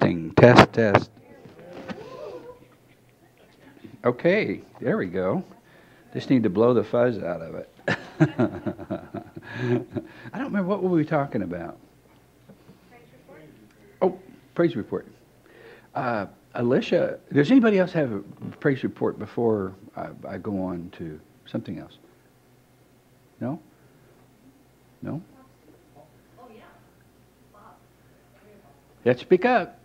Testing. Test, test. Okay, there we go. Just need to blow the fuzz out of it. I don't remember, what were we talking about? Oh, praise report. Alicia, does anybody else have a praise report before I go on to something else? No? No? Oh, yeah. Bob. Let's speak up.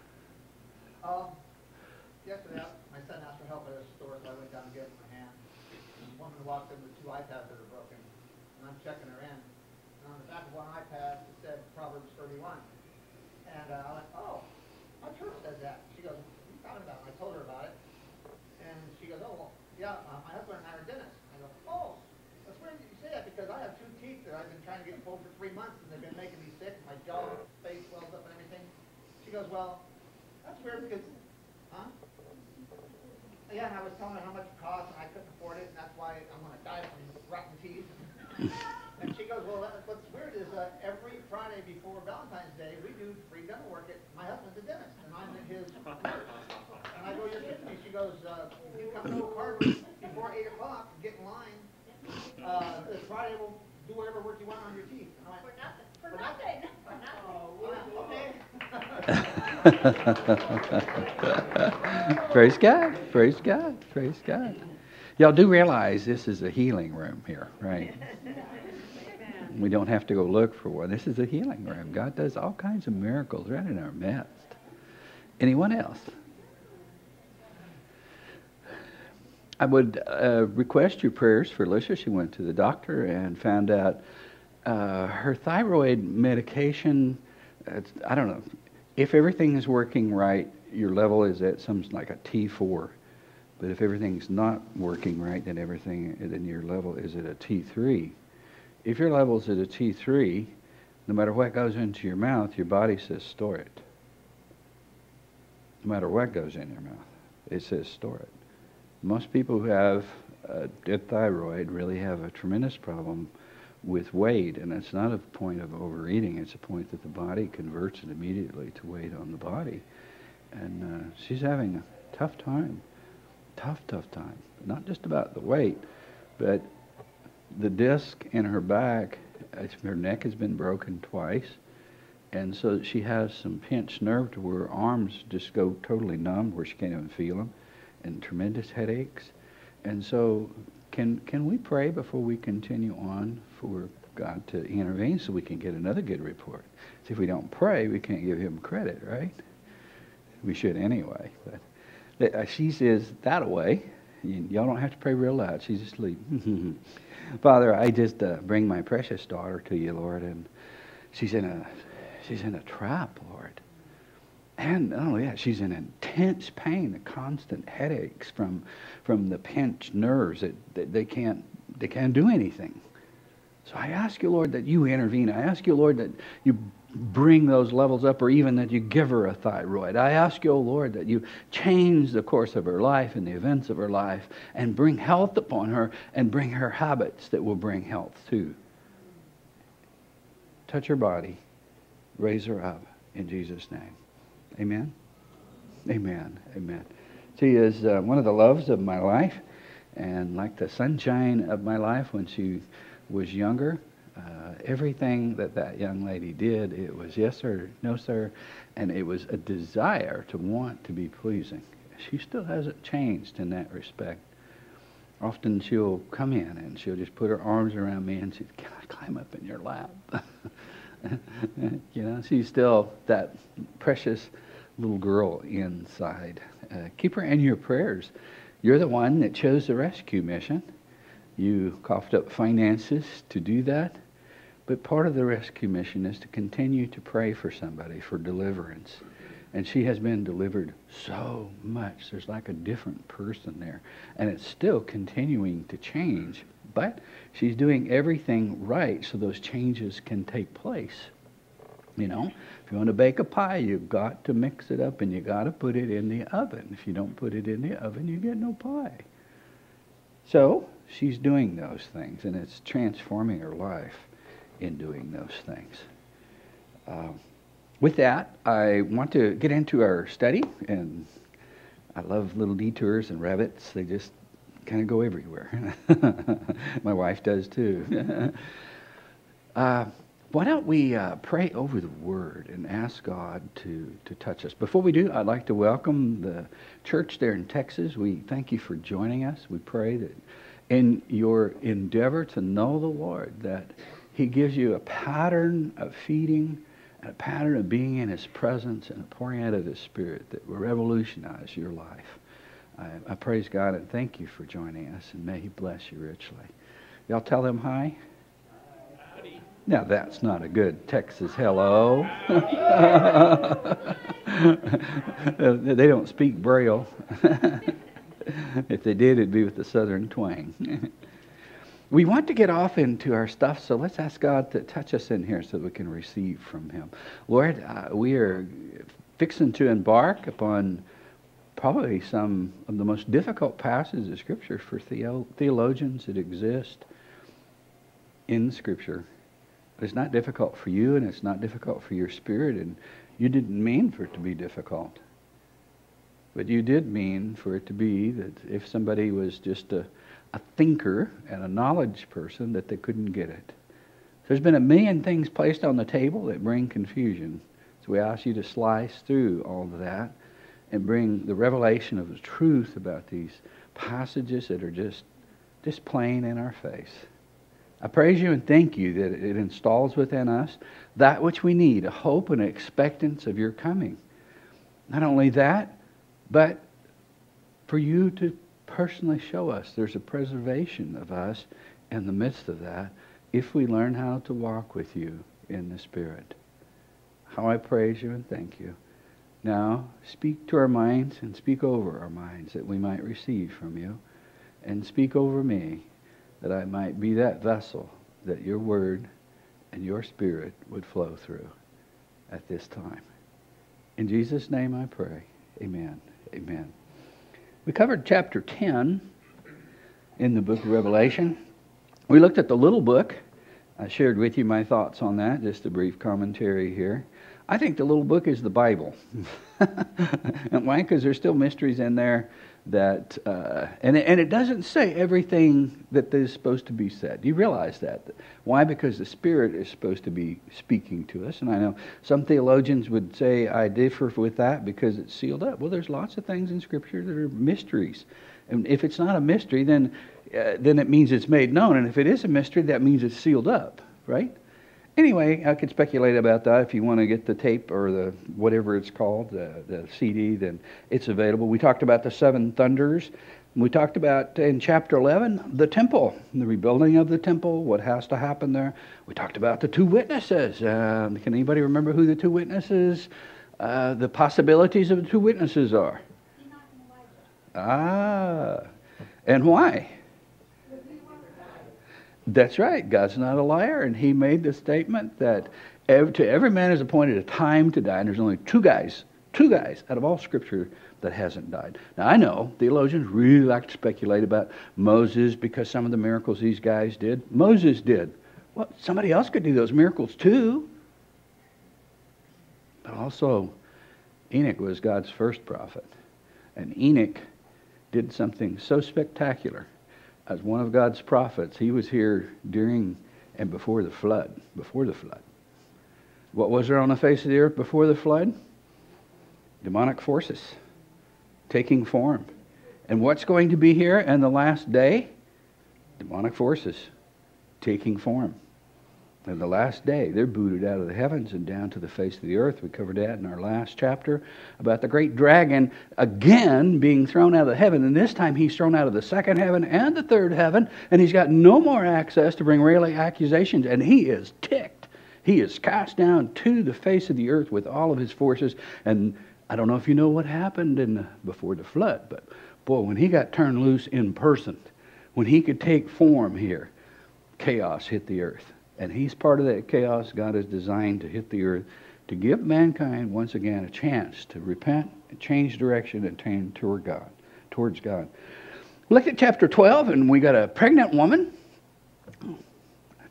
Yesterday, my son asked for help at a store, so I went down to get it in my hand. And the woman walked in with 2 iPads that are broken, and I'm checking her in. And on the back of one iPad, it said Proverbs 31. And I went, oh, my church says that. She goes, what are you talking about? And I told her about it. And she goes, oh, well, yeah, my husband and I are dentists. I go, oh, that's weird that you say that because I have 2 teeth that I've been trying to get pulled for 3 months, and they've been making me sick. My jaw, face swells up and everything. She goes, well, that's weird because, huh? Yeah, and I was telling her how much it cost, and I couldn't afford it, and that's why I'm going to die from rotten teeth. And she goes, well, what's weird is every Friday before Valentine's Day, we do free dental work at my husband's a dentist, and I'm in his nurse. And I go, you're kidding me. She goes, you come to Harvard before 8 o'clock and get in line. This Friday we'll do whatever work you want on your teeth. And I went, For nothing. okay. Praise God. Praise God. Praise God. Y'all do realize this is a healing room here, right? We don't have to go look for one. This is a healing room. God does all kinds of miracles right in our midst. Anyone else? I would request your prayers for Alicia. She went to the doctor and found out her thyroid medication, I don't know, if everything is working right, your level is at something like a T4. But if everything's not working right, then your level is at a T3. If your level's at a T3, no matter what goes into your mouth, your body says store it. No matter what goes in your mouth, it says store it. Most people who have a thyroid really have a tremendous problem with weight, and it's not a point of overeating, it's a point that the body converts it immediately to weight on the body. And she's having a tough time. Tough time. Not just about the weight, but the disc in her back, her neck has been broken twice, and so she has some pinched nerve to where her arms just go totally numb, where she can't even feel them, and tremendous headaches. And so can we pray before we continue on for God to intervene so we can get another good report? See, if we don't pray, we can't give him credit, right? We should anyway, but she says that way. Y'all don't have to pray real loud. She's asleep. Father, I just bring my precious daughter to you, Lord, and she's in a trap, Lord. And not only that, she's in intense pain, the constant headaches from the pinched nerves that they can't do anything. So I ask you, Lord, that you intervene. I ask you, Lord, that you bring those levels up, or even that you give her a thyroid. I ask you, oh Lord, that you change the course of her life and the events of her life and bring health upon her and bring her habits that will bring health too. Touch her body. Raise her up in Jesus' name. Amen? Amen. Amen. She is one of the loves of my life, and like the sunshine of my life when she was younger. Everything that young lady did, it was yes sir, no sir, and it was a desire to want to be pleasing. She still hasn't changed in that respect. Often she'll come in and she'll just put her arms around me and she'll, can I climb up in your lap? You know, she's still that precious little girl inside. Keep her in your prayers. You're the one that chose the rescue mission. You coughed up finances to do that. But part of the rescue mission is to continue to pray for somebody for deliverance. And she has been delivered so much. There's like a different person there. And it's still continuing to change. But she's doing everything right so those changes can take place. You know, if you want to bake a pie, you've got to mix it up and you got to put it in the oven. If you don't put it in the oven, you get no pie. So she's doing those things, and it's transforming her life in doing those things. with that, I want to get into our study, and I love little detours and rabbits. They just kind of go everywhere. My wife does too. Why don't we pray over the Word and ask God to touch us? Before we do, I'd like to welcome the church there in Texas. We thank you for joining us. We pray that in your endeavor to know the Lord, that He gives you a pattern of feeding and a pattern of being in His presence and a pouring out of His Spirit that will revolutionize your life. I praise God and thank you for joining us, and may He bless you richly. Y'all tell them hi. Now that's not a good Texas hello. They don't speak Braille. If they did, it'd be with the southern twang. We want to get off into our stuff, so let's ask God to touch us in here so that we can receive from Him. Lord, we are fixing to embark upon probably some of the most difficult passages of Scripture for theologians that exist in Scripture. It's not difficult for you, and it's not difficult for your spirit, and you didn't mean for it to be difficult. But you did mean for it to be that if somebody was just a thinker and a knowledge person, that they couldn't get it. There's been a million things placed on the table that bring confusion. So we ask you to slice through all of that and bring the revelation of the truth about these passages that are just plain in our face. I praise you and thank you that it installs within us that which we need, a hope and expectance of your coming. Not only that, but for you to personally show us there's a preservation of us in the midst of that if we learn how to walk with you in the Spirit. How I praise you and thank you. Now, speak to our minds and speak over our minds that we might receive from you, and speak over me that I might be that vessel that your Word and your Spirit would flow through at this time. In Jesus' name I pray. Amen. Amen. We covered chapter 10 in the book of Revelation. We looked at the little book. I shared with you my thoughts on that, just a brief commentary here. I think the little book is the Bible. And why? Because there's still mysteries in there that, and it doesn't say everything that is supposed to be said. You realize that. Why? Because the Spirit is supposed to be speaking to us. And I know some theologians would say I differ with that because it's sealed up. Well, there's lots of things in Scripture that are mysteries. And if it's not a mystery, then it means it's made known. And if it is a mystery, that means it's sealed up, right? Anyway, I could speculate about that. If you want to get the tape or the whatever it's called, the CD, then it's available. We talked about the seven thunders. We talked about, in chapter 11, the temple, the rebuilding of the temple, what has to happen there. We talked about the two witnesses. Can anybody remember who the two witnesses, the possibilities of the two witnesses are? And why? That's right. God's not a liar, and He made the statement that to every man is appointed a time to die, and there's only two guys out of all Scripture that hasn't died. Now, I know theologians really like to speculate about Moses because some of the miracles these guys did. Moses did. Well, somebody else could do those miracles too. But also, Enoch was God's first prophet, and Enoch did something so spectacular. As one of God's prophets, he was here during and before the flood. Before the flood. What was there on the face of the earth before the flood? Demonic forces taking form. And what's going to be here in the last day? Demonic forces taking form. In the last day, they're booted out of the heavens and down to the face of the earth. We covered that in our last chapter about the great dragon again being thrown out of the heaven. And this time he's thrown out of the second heaven and the third heaven. And he's got no more access to bring railing accusations. And he is ticked. He is cast down to the face of the earth with all of his forces. And I don't know if you know what happened before the flood. But boy, when he got turned loose in person, when he could take form here, chaos hit the earth. And he's part of that chaos God has designed to hit the earth to give mankind once again a chance to repent and change direction and turn towards God. We looked at chapter 12, and we got a pregnant woman.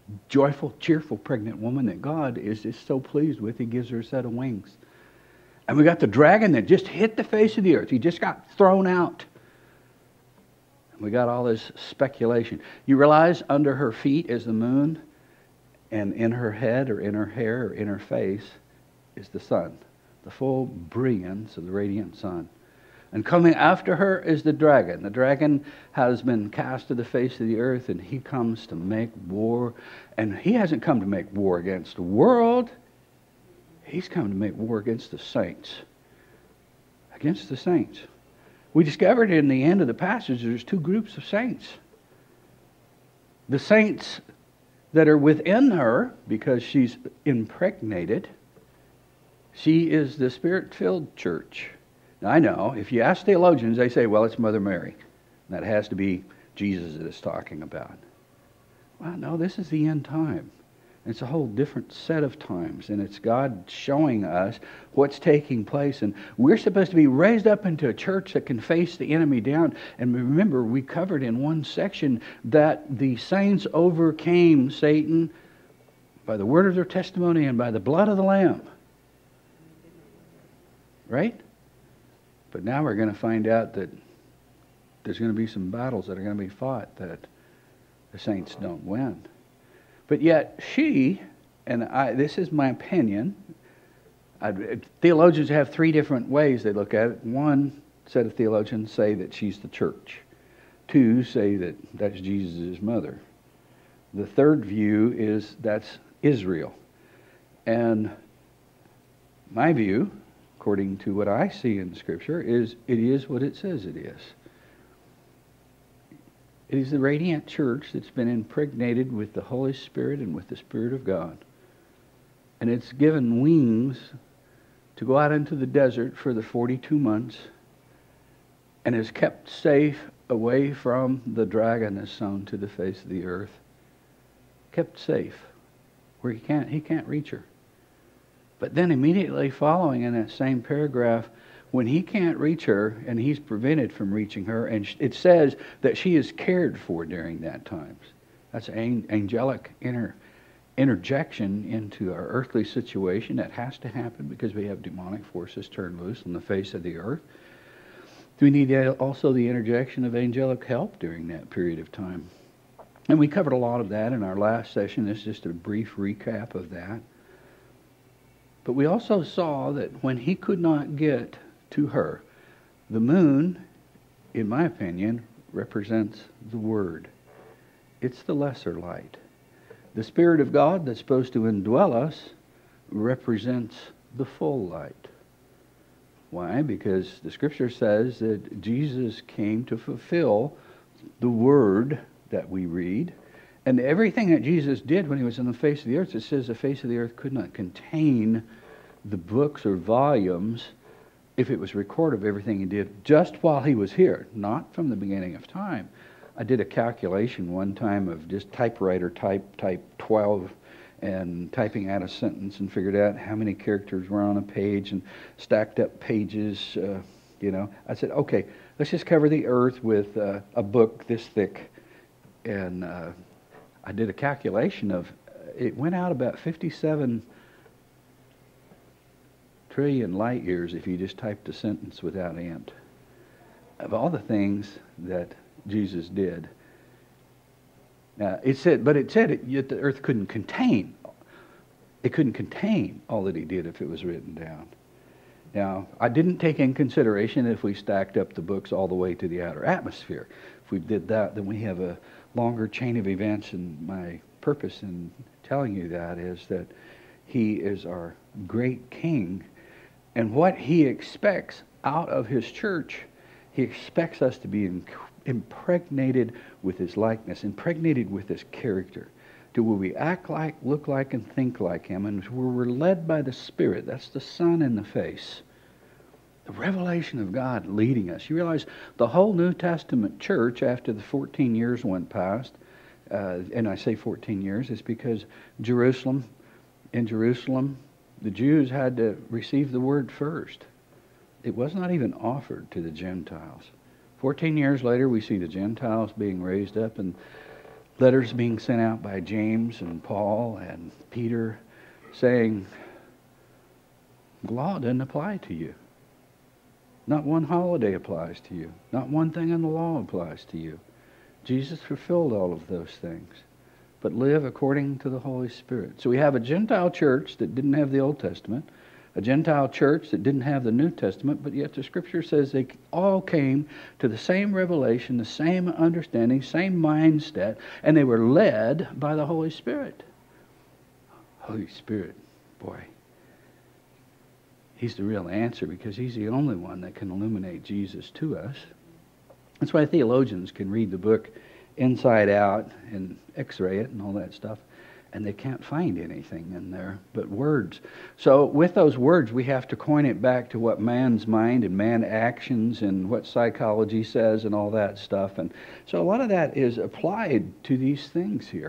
joyful, cheerful pregnant woman that God is just so pleased with. He gives her a set of wings. And we got the dragon that just hit the face of the earth. He just got thrown out. And we got all this speculation. You realize under her feet is the moon, and in her head or in her hair or in her face is the sun, the full brilliance of the radiant sun. And coming after her is the dragon. The dragon has been cast to the face of the earth, and he comes to make war. And he hasn't come to make war against the world. He's come to make war against the saints. Against the saints. We discovered in the end of the passage there's two groups of saints. The saints that are within her, because she's impregnated. She is the Spirit-filled church. Now, I know, if you ask theologians, they say, well, it's Mother Mary. That has to be Jesus that it's talking about. Well, no, this is the end time. It's a whole different set of times, and it's God showing us what's taking place. And we're supposed to be raised up into a church that can face the enemy down. And remember, we covered in one section that the saints overcame Satan by the word of their testimony and by the blood of the Lamb. Right? But now we're going to find out that there's going to be some battles that are going to be fought that the saints don't win. But yet she, and this is my opinion, theologians have three different ways they look at it. One set of theologians say that she's the church. Two say that that's Jesus' mother. The third view is that's Israel. And my view, according to what I see in Scripture, is it is what it says it is. It is the radiant church that's been impregnated with the Holy Spirit and with the Spirit of God. And it's given wings to go out into the desert for the 42 months and is kept safe away from the dragon that's sown to the face of the earth. Kept safe where he can't reach her. But then immediately following in that same paragraph, when he can't reach her and he's prevented from reaching her, and it says that she is cared for during that time. That's angelic interjection into our earthly situation that has to happen because we have demonic forces turned loose on the face of the earth. We need also the interjection of angelic help during that period of time. And we covered a lot of that in our last session. This is just a brief recap of that. But we also saw that when he could not get to her, the moon, in my opinion, represents the Word. It's the lesser light. The Spirit of God that's supposed to indwell us represents the full light. Why? Because the Scripture says that Jesus came to fulfill the Word that we read. And everything that Jesus did when he was on the face of the earth, it says the face of the earth could not contain the books or volumes if it was recorded of everything he did just while he was here, not from the beginning of time. I did a calculation one time of just typewriter type 12 and typing out a sentence and figured out how many characters were on a page and stacked up pages, I said, okay, let's just cover the earth with a book this thick. And I did a calculation of, it went out about 57 trillion light years if you just typed a sentence without end. Of all the things that Jesus did. It said yet the earth couldn't contain. It couldn't contain all that he did if it was written down. Now, I didn't take in consideration if we stacked up the books all the way to the outer atmosphere. If we did that, then we have a longer chain of events, and my purpose in telling you that is that he is our great king, and what he expects out of his church, he expects us to be impregnated with his likeness, impregnated with his character, to where we act like, look like, and think like him, and where we're led by the Spirit. That's the sun in the face. The revelation of God leading us. You realize the whole New Testament church, after the 14 years went past, and I say 14 years, it's because in Jerusalem, the Jews had to receive the word first. It was not even offered to the Gentiles. 14 years later, we see the Gentiles being raised up, and letters being sent out by James and Paul and Peter saying, the law doesn't apply to you. Not one holiday applies to you. Not one thing in the law applies to you. Jesus fulfilled all of those things. But live according to the Holy Spirit. So we have a Gentile church that didn't have the Old Testament, a Gentile church that didn't have the New Testament, but yet the Scripture says they all came to the same revelation, the same understanding, same mindset, and they were led by the Holy Spirit. Holy Spirit, boy, He's the real answer because He's the only one that can illuminate Jesus to us. That's why theologians can read the book inside out and x-ray it and all that stuff, and they can't find anything in there but words. So with those words, we have to coin it back to what man's mind and man actions and what psychology says and all that stuff. And so a lot of that is applied to these things here.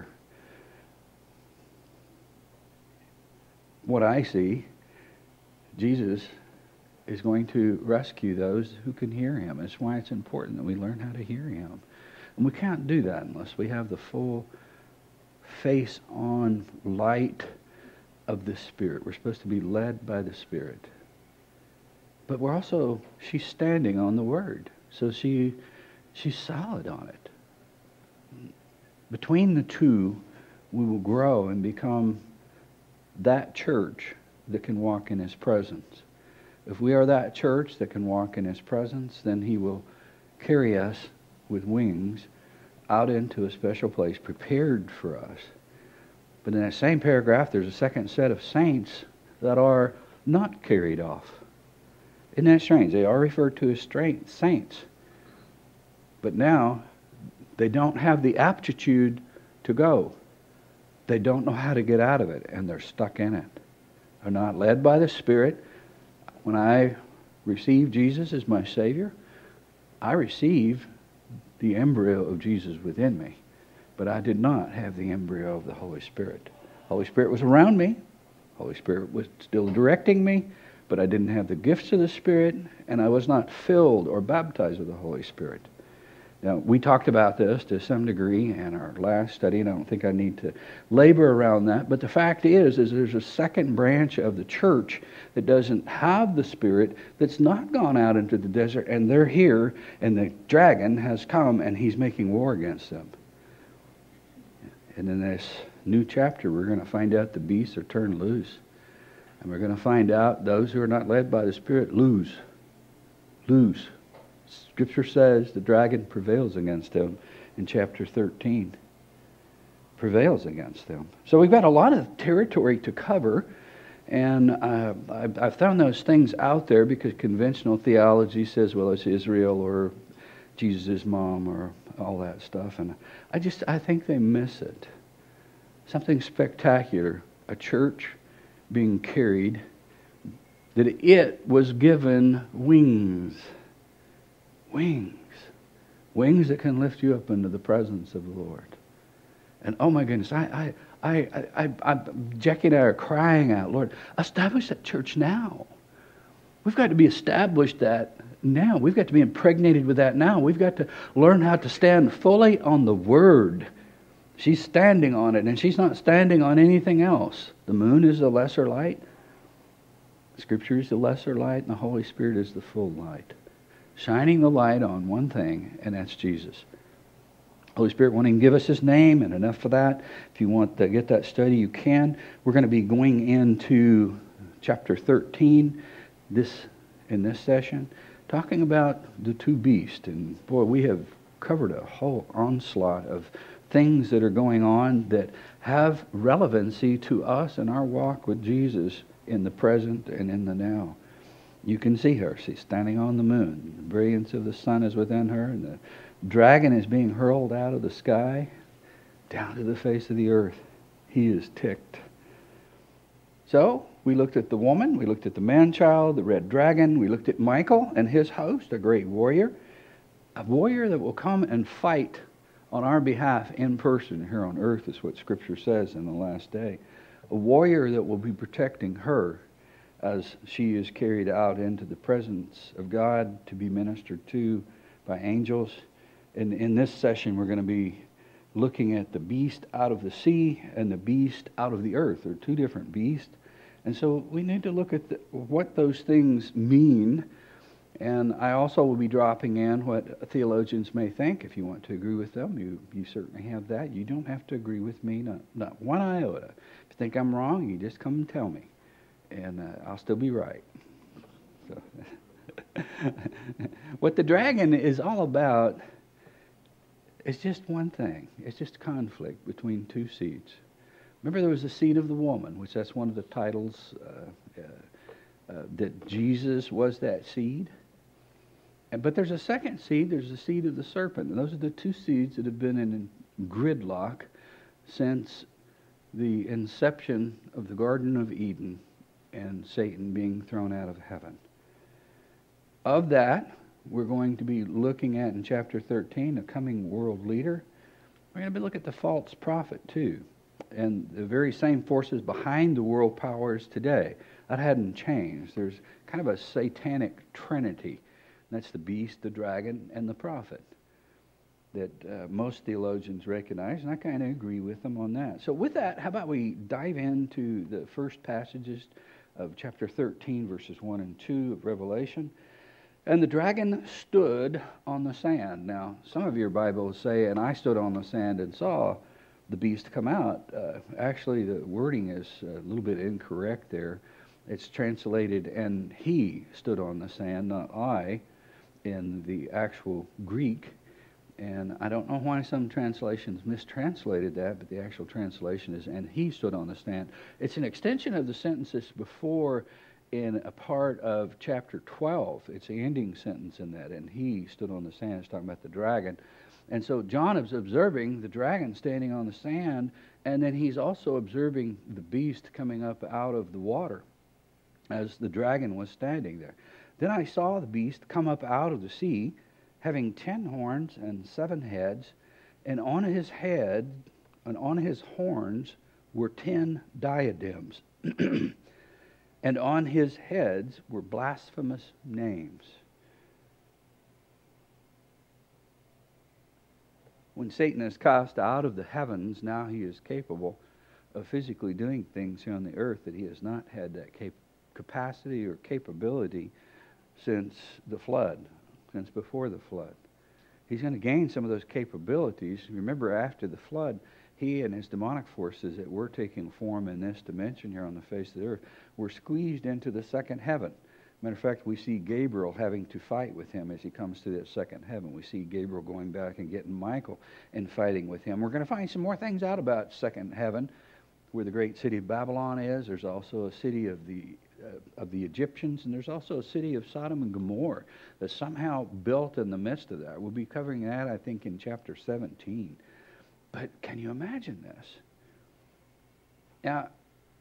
What I see, Jesus is going to rescue those who can hear Him. That's why it's important that we learn how to hear Him. And we can't do that unless we have the full face-on light of the Spirit. We're supposed to be led by the Spirit. But we're also, she's standing on the Word. So she's solid on it. Between the two, we will grow and become that church that can walk in His presence. If we are that church that can walk in His presence, then He will carry us with wings out into a special place prepared for us. But in that same paragraph, there's a second set of saints that are not carried off. Isn't that strange? They are referred to as saints. But now, they don't have the aptitude to go. They don't know how to get out of it, and they're stuck in it. They're not led by the Spirit. When I receive Jesus as my Savior, I receive the embryo of Jesus within me. But I did not have the embryo of the Holy Spirit. Holy Spirit was around me. Holy Spirit was still directing me, but I didn't have the gifts of the Spirit, and I was not filled or baptized with the Holy Spirit. Now, we talked about this to some degree in our last study, and I don't think I need to labor around that. But the fact is there's a second branch of the church that doesn't have the Spirit, that's not gone out into the desert, and they're here, and the dragon has come, and he's making war against them. And in this new chapter, we're going to find out the beasts are turned loose. And we're going to find out those who are not led by the Spirit lose. Scripture says the dragon prevails against them in chapter 13. Prevails against them. So we've got a lot of territory to cover, and I've thrown those things out there because conventional theology says, well, it's Israel or Jesus' mom or all that stuff, and I think they miss it. Something spectacular. A church being carried, that it was given wings. Wings that can lift you up into the presence of the Lord. And oh my goodness, Jackie and I are crying out, Lord, establish that church now. We've got to be established that now. We've got to be impregnated with that now. We've got to learn how to stand fully on the Word. She's standing on it, and she's not standing on anything else. The moon is the lesser light. Scripture is the lesser light, and the Holy Spirit is the full light. Shining the light on one thing, and that's Jesus. Holy Spirit won't even give us His name, and enough for that. If you want to get that study, you can. We're going to be going into chapter 13 in this session, talking about the two beasts. And boy, we have covered a whole onslaught of things that are going on that have relevancy to us in our walk with Jesus in the present and in the now. You can see her. She's standing on the moon. The brilliance of the sun is within her, and the dragon is being hurled out of the sky down to the face of the earth. He is ticked. So, we looked at the woman, we looked at the man-child, the red dragon, we looked at Michael and his host, a great warrior. A warrior that will come and fight on our behalf in person here on earth is what Scripture says in the last day. A warrior that will be protecting her as she is carried out into the presence of God to be ministered to by angels. In this session, we're going to be looking at the beast out of the sea and the beast out of the earth. They're two different beasts. And so we need to look at what those things mean. And I also will be dropping in what theologians may think. If you want to agree with them, you certainly have that. You don't have to agree with me, not one iota. If you think I'm wrong, you just come and tell me. And I'll still be right. So what the dragon is all about is just one thing. It's just conflict between two seeds. Remember, there was the seed of the woman, which that's one of the titles that Jesus was that seed. But there's a second seed. There's the seed of the serpent. And those are the two seeds that have been in gridlock since the inception of the Garden of Eden and Satan being thrown out of heaven. Of that, we're going to be looking at in chapter 13, a coming world leader. We're going to be looking at the false prophet too, and the very same forces behind the world powers today. That hadn't changed. There's kind of a satanic trinity. That's the beast, the dragon, and the prophet that most theologians recognize, and I kind of agree with them on that. So with that, how about we dive into the first passages of chapter 13, verses 1 and 2 of Revelation. And the dragon stood on the sand. Now, some of your Bibles say, and I stood on the sand and saw the beast come out. Actually, the wording is a little bit incorrect there. It's translated, and he stood on the sand, not I, in the actual Greek. And I don't know why some translations mistranslated that, but the actual translation is, and he stood on the sand. It's an extension of the sentences before in a part of chapter 12. It's the ending sentence in that, and he stood on the sand. It's talking about the dragon. And so John is observing the dragon standing on the sand, and then he's also observing the beast coming up out of the water as the dragon was standing there. Then I saw the beast come up out of the sea, having 10 horns and 7 heads, and on his head and on his horns were 10 diadems. And on his heads were blasphemous names. When Satan is cast out of the heavens, now he is capable of physically doing things here on the earth that he has not had that capacity or capability since the flood, since before the flood. He's going to gain some of those capabilities. Remember, after the flood, he and his demonic forces that were taking form in this dimension here on the face of the earth were squeezed into the second heaven. Matter of fact, we see Gabriel having to fight with him as he comes to that second heaven. We see Gabriel going back and getting Michael and fighting with him. We're going to find some more things out about second heaven, where the great city of Babylon is. There's also a city of the Egyptians, and there's also a city of Sodom and Gomorrah that's somehow built in the midst of that. We'll be covering that, I think, in chapter 17. But can you imagine this? Now,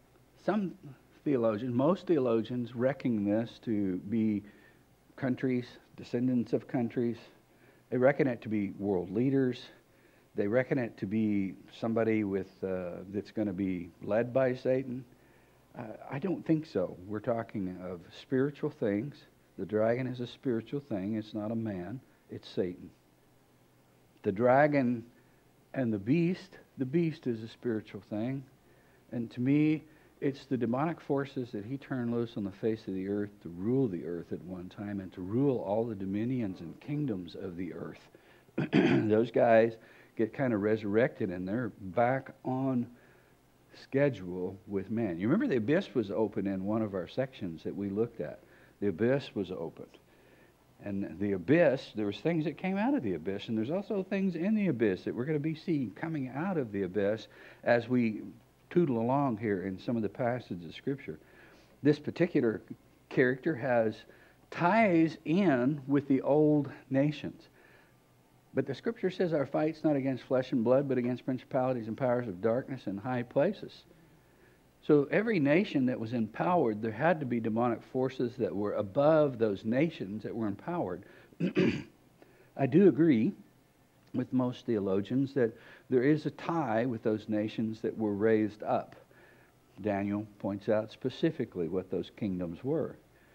most theologians reckon this to be countries, descendants of countries. They reckon it to be world leaders. They reckon it to be somebody that's going to be led by Satan. I don't think so. We're talking of spiritual things. The dragon is a spiritual thing. It's not a man. It's Satan. The dragon and the beast is a spiritual thing. And to me, it's the demonic forces that he turned loose on the face of the earth to rule the earth at one time and to rule all the dominions and kingdoms of the earth. Those guys get kind of resurrected and they're back on schedule with man. You remember the abyss was open in one of our sections that we looked at. The abyss was opened. And the abyss, there was things that came out of the abyss, and there's also things in the abyss that we're going to be seeing coming out of the abyss as we tootle along here in some of the passages of Scripture. This particular character has ties in with the old nations. But the Scripture says our fight's not against flesh and blood, but against principalities and powers of darkness in high places. So every nation that was empowered, there had to be demonic forces that were above those nations that were empowered. I do agree with most theologians that there is a tie with those nations that were raised up. Daniel points out specifically what those kingdoms were.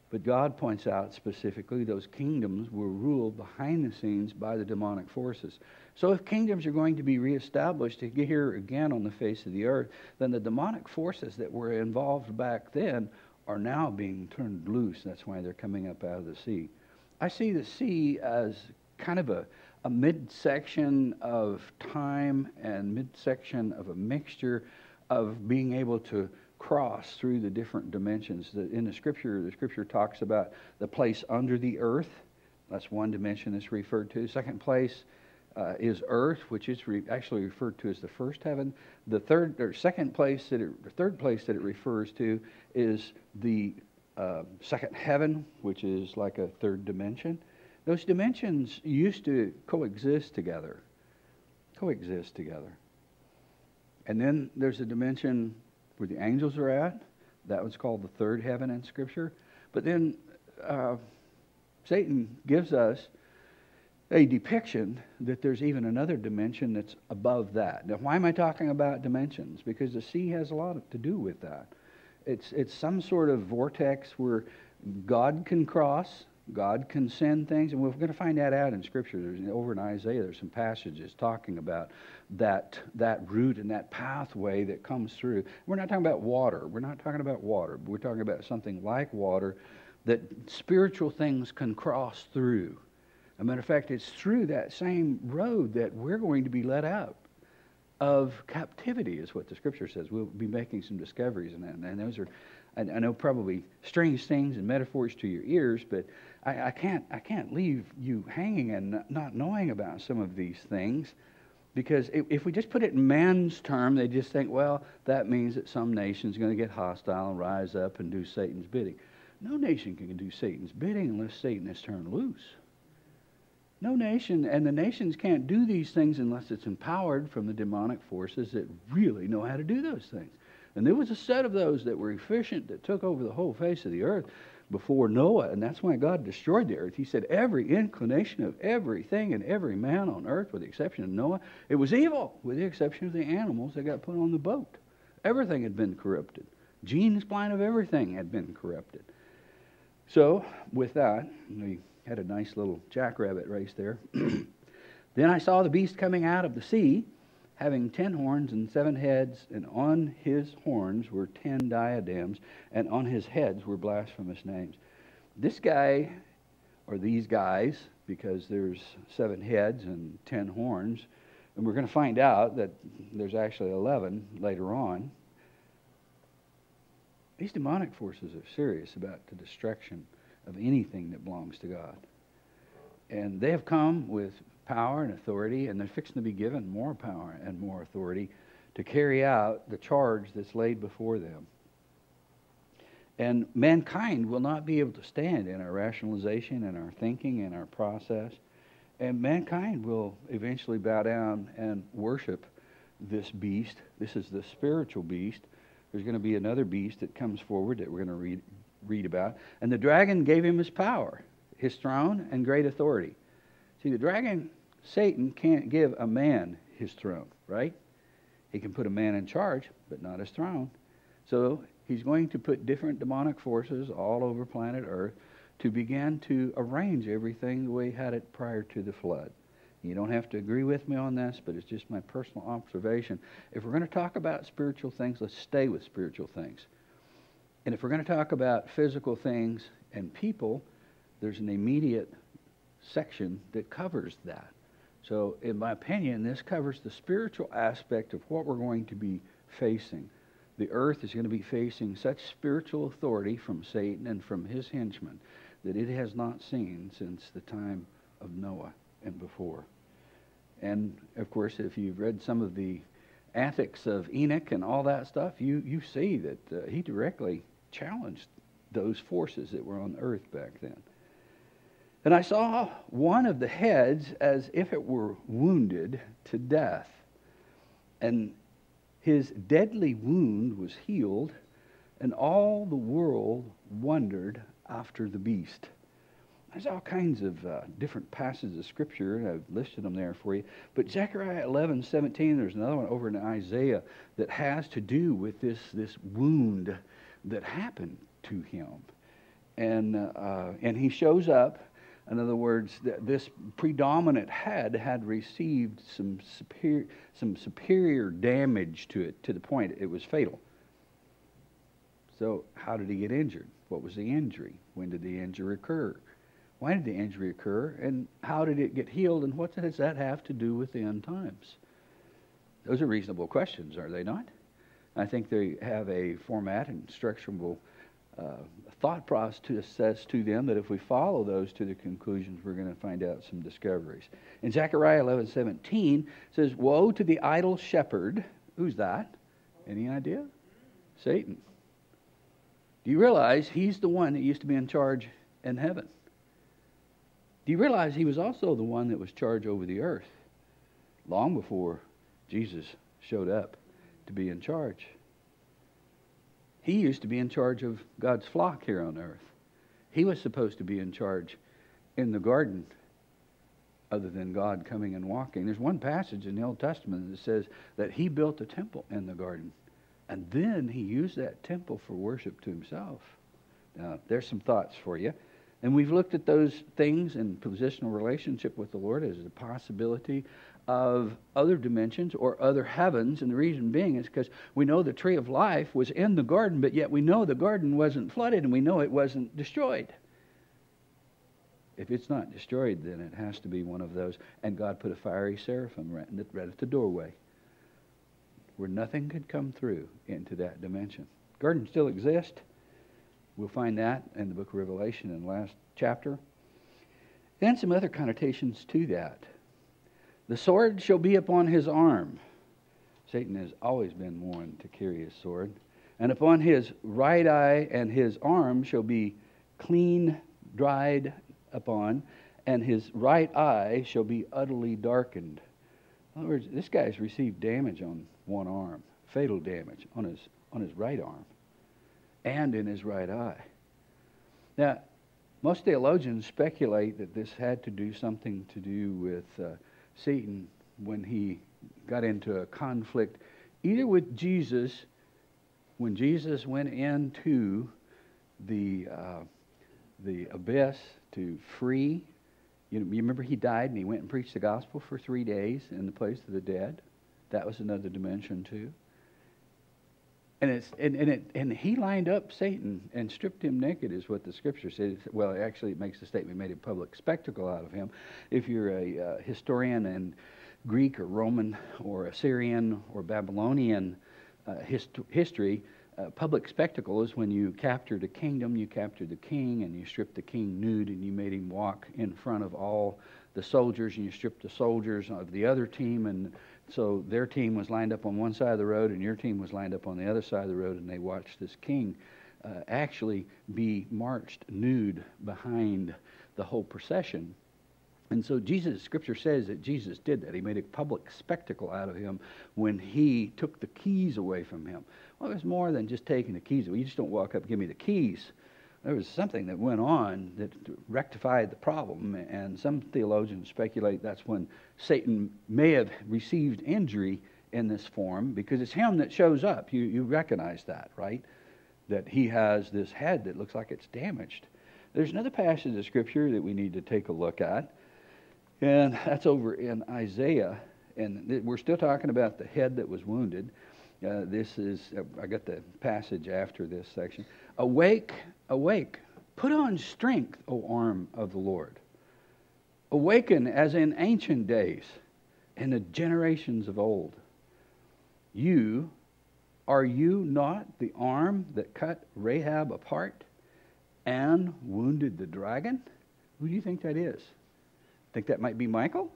But God points out specifically those kingdoms were ruled behind the scenes by the demonic forces. So if kingdoms are going to be reestablished here again on the face of the earth, then the demonic forces that were involved back then are now being turned loose. That's why they're coming up out of the sea. I see the sea as kind of a midsection of time and midsection of a mixture of being able to cross through the different dimensions. In the scripture talks about the place under the earth. That's one dimension that's referred to. Second place is earth, which is actually referred to as the first heaven. The third place that it refers to is the second heaven, which is like a third dimension. Those dimensions used to coexist together. And then there's a dimension where the angels are at. That was called the third heaven in Scripture. But then Satan gives us a depiction that there's even another dimension that's above that. Now, why am I talking about dimensions? Because the sea has a lot to do with that. It's some sort of vortex where God can cross, God can send things, and we're going to find that out in Scripture. Over in Isaiah, there's some passages talking about that route and that pathway that comes through. We're not talking about water. We're talking about something like water that spiritual things can cross through. As a matter of fact, it's through that same road that we're going to be let out of captivity, is what the Scripture says. We'll be making some discoveries in that. And those are, I know, probably strange things and metaphors to your ears, but I can't leave you hanging and not knowing about some of these things, because if we just put it in man's term, they just think, well, that means that some nation's going to get hostile and rise up and do Satan's bidding. No nation can do Satan's bidding unless Satan is turned loose. No nation, and the nations can't do these things unless it's empowered from the demonic forces that really know how to do those things. And there was a set of those that were efficient, that took over the whole face of the earth before Noah, and that's why God destroyed the earth. He said every inclination of everything and every man on earth, with the exception of Noah, it was evil, with the exception of the animals that got put on the boat. Everything had been corrupted. Gene's plan of everything had been corrupted. So, with that, we had a nice little jackrabbit race there. Then I saw the beast coming out of the sea, having 10 horns and 7 heads, and on his horns were 10 diadems, and on his heads were blasphemous names. This guy, or these guys, because there's 7 heads and 10 horns, and we're going to find out that there's actually 11 later on. These demonic forces are serious about the destruction of anything that belongs to God. And they have come with power and authority, and they're fixing to be given more power and more authority to carry out the charge that's laid before them. And mankind will not be able to stand in our rationalization and our thinking and our process. And mankind will eventually bow down and worship this beast. This is the spiritual beast. There's going to be another beast that comes forward that we're going to read about. And the dragon gave him his power, his throne, and great authority. See, the dragon, Satan, can't give a man his throne, right? He can put a man in charge, but not his throne. So he's going to put different demonic forces all over planet Earth to begin to arrange everything the way he had it prior to the flood. You don't have to agree with me on this, but it's just my personal observation. If we're going to talk about spiritual things, let's stay with spiritual things. And if we're going to talk about physical things and people, there's an immediate section that covers that. So, in my opinion, this covers the spiritual aspect of what we're going to be facing. The earth is going to be facing such spiritual authority from Satan and from his henchmen that it has not seen since the time of Noah and before. And, of course, if you've read some of the antics of Enoch and all that stuff, you see that he directly challenged those forces that were on earth back then. And I saw one of the heads as if it were wounded to death. And his deadly wound was healed, and all the world wondered after the beast. There's all kinds of different passages of Scripture, and I've listed them there for you. But Zechariah 11:17, there's another one over in Isaiah that has to do with this wound that happened to him. and he shows up. In other words, this predominant head had received some superior damage to it, to the point it was fatal. So how did he get injured? What was the injury? When did the injury occur? Why did the injury occur? And how did it get healed? And what does that have to do with the end times? Those are reasonable questions, are they not? I think they have a format and structurable thought process to them that if we follow those to the conclusions, we're going to find out some discoveries. In Zechariah 11:17 says, "Woe to the idle shepherd." Who's that? Any idea? Satan. Do you realize he's the one that used to be in charge in heaven? Do you realize he was also the one that was charged over the earth long before Jesus showed up to be in charge? He used to be in charge of God's flock here on earth. He was supposed to be in charge in the garden, other than God coming and walking. There's one passage in the Old Testament that says that he built a temple in the garden, and then he used that temple for worship to himself. Now, there's some thoughts for you. And we've looked at those things in positional relationship with the Lord as a possibility of other dimensions or other heavens. And the reason being is because we know the tree of life was in the garden, but yet we know the garden wasn't flooded and we know it wasn't destroyed. If it's not destroyed, then it has to be one of those. And God put a fiery seraphim right at the doorway, where nothing could come through into that dimension. Garden still exists. We'll find that in the book of Revelation in the last chapter. Then some other connotations to that. The sword shall be upon his arm. Satan has always been one to carry his sword. And upon his right eye and his arm shall be clean dried upon, and his right eye shall be utterly darkened. In other words, this guy's received damage on one arm, fatal damage on his right arm and in his right eye. Now, most theologians speculate that this had to do something to do with Satan when he got into a conflict, either with Jesus, when Jesus went into the abyss to free. You remember he died and he went and preached the gospel for 3 days in the place of the dead. That was another dimension too. And he lined up Satan and stripped him naked, is what the scripture says. Well, actually, it makes the statement, made a public spectacle out of him. If you're a historian in Greek or Roman or Assyrian or Babylonian history, public spectacle is when you captured a kingdom, you captured the king, and you stripped the king nude, and you made him walk in front of all the soldiers, and you stripped the soldiers of the other team, and so their team was lined up on one side of the road, and your team was lined up on the other side of the road, and they watched this king actually be marched nude behind the whole procession. And so Scripture says that Jesus did that. He made a public spectacle out of him when he took the keys away from him. Well, it was more than just taking the keys away. You just don't walk up and give me the keys. There was something that went on that rectified the problem, and some theologians speculate that's when Satan may have received injury in this form, because it's him that shows up. You recognize that, right? That he has this head that looks like it's damaged. There's another passage of Scripture that we need to take a look at, and that's over in Isaiah, and we're still talking about the head that was wounded. This is, I got the passage after this section. Awake, awake, put on strength, O arm of the Lord. Awaken as in ancient days, in the generations of old. Are you not the arm that cut Rahab apart and wounded the dragon? Who do you think that is? Think that might be Michael?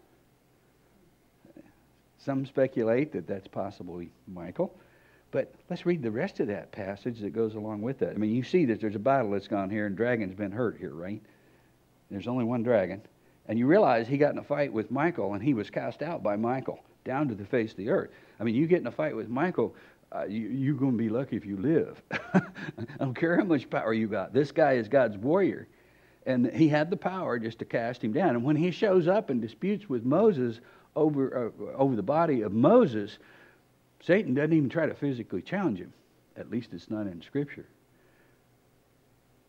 Some speculate that that's possibly Michael. But let's read the rest of that passage that goes along with that. I mean, you see that there's a battle that's gone here, and dragon's been hurt here, right? There's only one dragon. And you realize he got in a fight with Michael, and he was cast out by Michael down to the face of the earth. I mean, you get in a fight with Michael, you're going to be lucky if you live. I don't care how much power you got. This guy is God's warrior. And he had the power just to cast him down. And when he shows up and disputes with Moses over the body of Moses, Satan doesn't even try to physically challenge him. At least it's not in Scripture.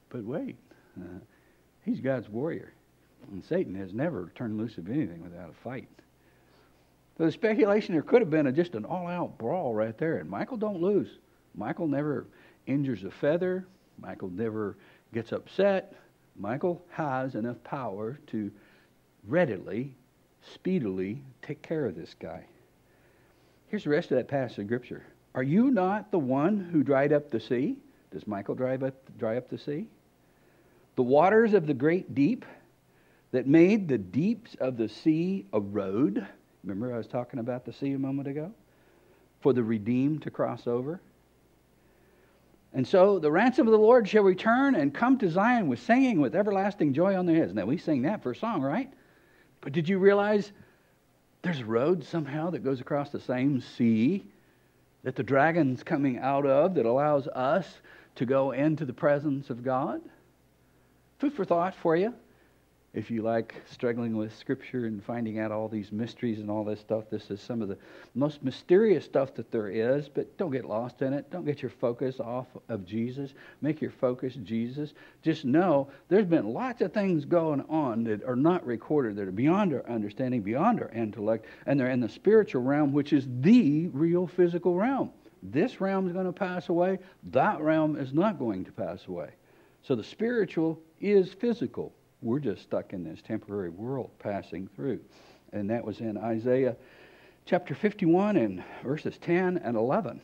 But wait, he's God's warrior. And Satan has never turned loose of anything without a fight. So the speculation, there could have been just an all-out brawl right there. And Michael don't lose. Michael never injures a feather. Michael never gets upset. Michael has enough power to readily, speedily take care of this guy. Here's the rest of that passage of Scripture. Are you not the one who dried up the sea? Does Michael dry up the sea? The waters of the great deep that made the deeps of the sea a road. Remember I was talking about the sea a moment ago? For the redeemed to cross over. And so the ransom of the Lord shall return and come to Zion with singing, with everlasting joy on their heads. Now we sing that for a song, right? But did you realize there's a road somehow that goes across the same sea that the dragon's coming out of that allows us to go into the presence of God? Food for thought for you. If you like struggling with Scripture and finding out all these mysteries and all this stuff, this is some of the most mysterious stuff that there is, but don't get lost in it. Don't get your focus off of Jesus. Make your focus Jesus. Just know there's been lots of things going on that are not recorded, that are beyond our understanding, beyond our intellect, and they're in the spiritual realm, which is the real physical realm. This realm is going to pass away. That realm is not going to pass away. So the spiritual is physical. We're just stuck in this temporary world passing through. And that was in Isaiah chapter 51 and verses 10 and 11.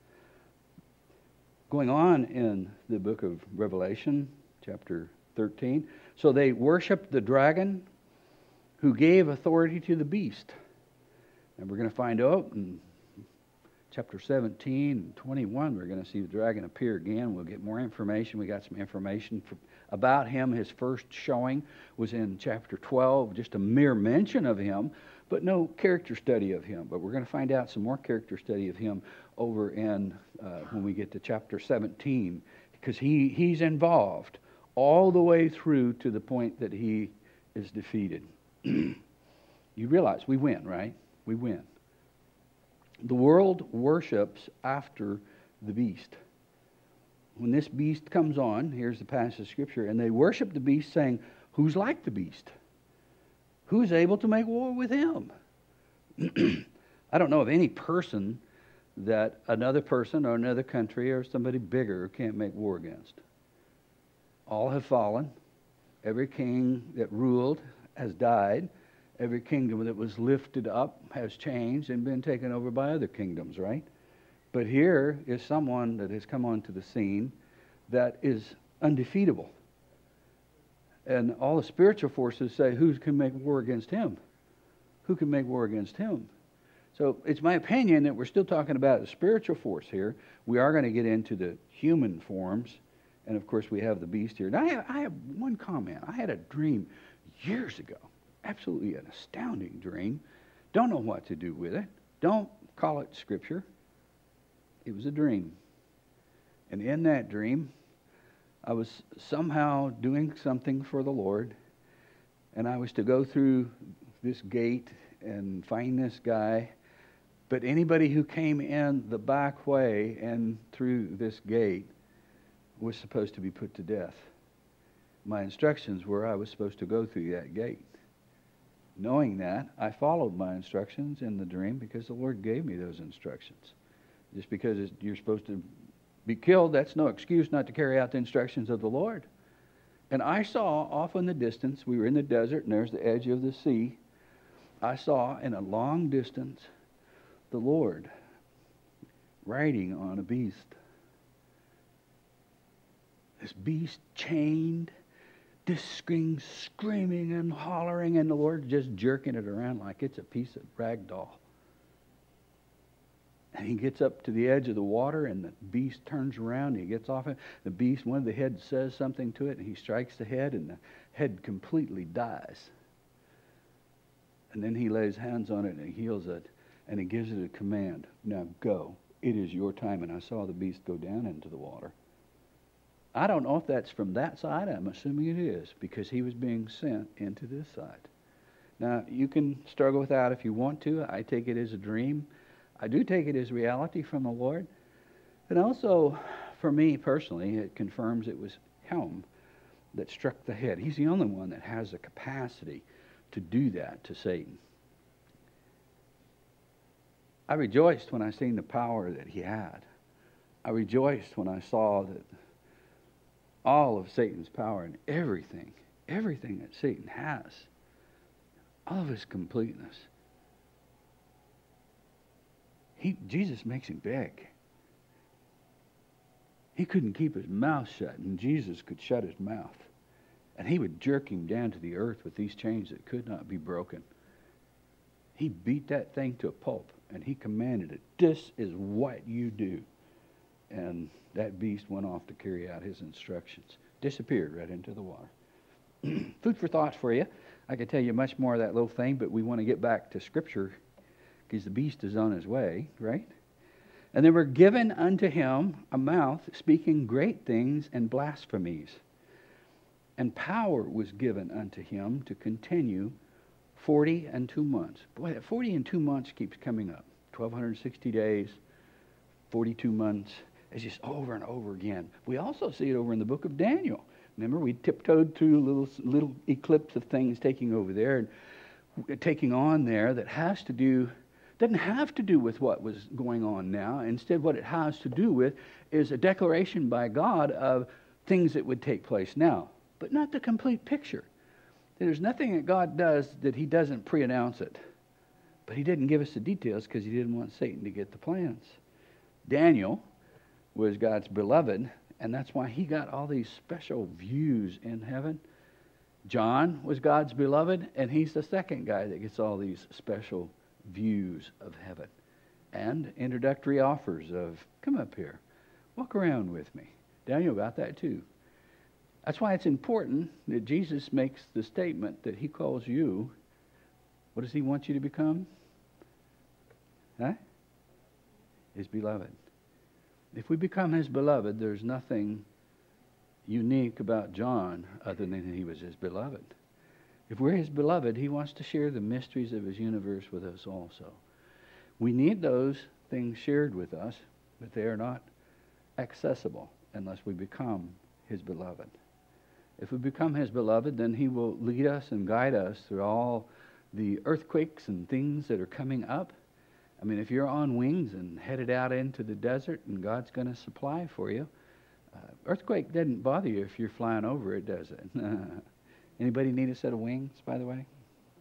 Going on in the book of Revelation, chapter 13. So they worshiped the dragon who gave authority to the beast. And we're going to find out in chapter 17 and 21, we're going to see the dragon appear again. We'll get more information. We got some information about him. His first showing was in chapter 12, just a mere mention of him, but no character study of him. But we're going to find out some more character study of him over in when we get to chapter 17, because he's involved all the way through to the point that he is defeated. You realize we win, right? We win. The world worships after the beast. When this beast comes on, here's the passage of Scripture, and they worship the beast, saying, who's like the beast? Who's able to make war with him? I don't know of any person that another person or another country or somebody bigger can't make war against. All have fallen. Every king that ruled has died. Every kingdom that was lifted up has changed and been taken over by other kingdoms, right? But here is someone that has come onto the scene that is undefeatable. And all the spiritual forces say, who can make war against him? Who can make war against him? So it's my opinion that we're still talking about a spiritual force here. We are going to get into the human forms. And of course we have the beast here. Now I have one comment. I had a dream years ago. Absolutely an astounding dream. Don't know what to do with it. Don't call it Scripture. It was a dream. And in that dream, I was somehow doing something for the Lord. And I was to go through this gate and find this guy. But anybody who came in the back way and through this gate was supposed to be put to death. My instructions were I was supposed to go through that gate. Knowing that, I followed my instructions in the dream because the Lord gave me those instructions. Just because you're supposed to be killed, that's no excuse not to carry out the instructions of the Lord. And I saw off in the distance, we were in the desert, and there's the edge of the sea. I saw in a long distance the Lord riding on a beast. This beast chained, this thing screaming and hollering, and the Lord just jerking it around like it's a piece of rag doll. And he gets up to the edge of the water, and the beast turns around, and he gets off it. The beast, one of the heads says something to it, and he strikes the head, and the head completely dies. And then he lays hands on it, and he heals it, and he gives it a command. Now go. It is your time. And I saw the beast go down into the water. I don't know if that's from that side. I'm assuming it is, because he was being sent into this side. Now, you can struggle with that if you want to. I take it as a dream. I do take it as reality from the Lord. And also, for me personally, it confirms it was helm that struck the head. He's the only one that has the capacity to do that to Satan. I rejoiced when I seen the power that he had. I rejoiced when I saw that all of Satan's power and everything that Satan has, all of his completeness, Jesus makes him beg. He couldn't keep his mouth shut, and Jesus could shut his mouth. And he would jerk him down to the earth with these chains that could not be broken. He beat that thing to a pulp, and he commanded it, "This is what you do." And that beast went off to carry out his instructions. Disappeared right into the water. Food for thought for you. I could tell you much more of that little thing, but we want to get back to Scripture because the beast is on his way, right? And there were given unto him a mouth speaking great things and blasphemies. And power was given unto him to continue 40 months. Boy, that 2 months keeps coming up. 1,260 days, 42 months. It's just over and over again. We also see it over in the book of Daniel. Remember, we tiptoed through a little eclipse of things taking over there and taking on there that doesn't have to do with what was going on now. Instead, what it has to do with is a declaration by God of things that would take place now, but not the complete picture. There's nothing that God does that he doesn't pre-announce it. But he didn't give us the details because he didn't want Satan to get the plans. Daniel was God's beloved, and that's why he got all these special views in heaven. John was God's beloved, and he's the second guy that gets all these special views of heaven. And introductory offers of, come up here, walk around with me. Daniel got that too. That's why it's important that Jesus makes the statement that he calls you. What does he want you to become? Huh? His beloved. If we become his beloved, there's nothing unique about John other than he was his beloved. If we're his beloved, he wants to share the mysteries of his universe with us also. We need those things shared with us, but they are not accessible unless we become his beloved. If we become his beloved, then he will lead us and guide us through all the earthquakes and things that are coming up. I mean, if you're on wings and headed out into the desert and God's going to supply for you, earthquake doesn't bother you if you're flying over it, does it? Anybody need a set of wings, by the way?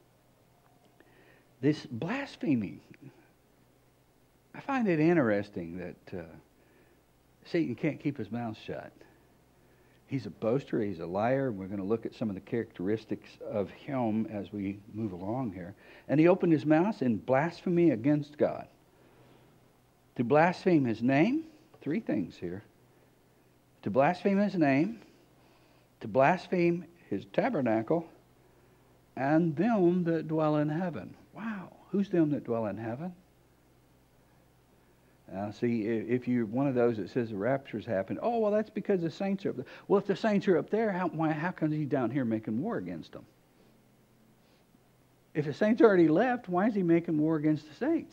This blasphemy, I find it interesting that Satan can't keep his mouth shut. He's a boaster, he's a liar. We're going to look at some of the characteristics of him as we move along here. And he opened his mouth in blasphemy against God. To blaspheme his name, 3 things here. To blaspheme his name, to blaspheme his tabernacle, and them that dwell in heaven. Wow, who's them that dwell in heaven? Now, see, if you're one of those that says the rapture's happened, oh, well, that's because the saints are up there. Well, if the saints are up there, how come he's down here making war against them? If the saints already left, why is he making war against the saints?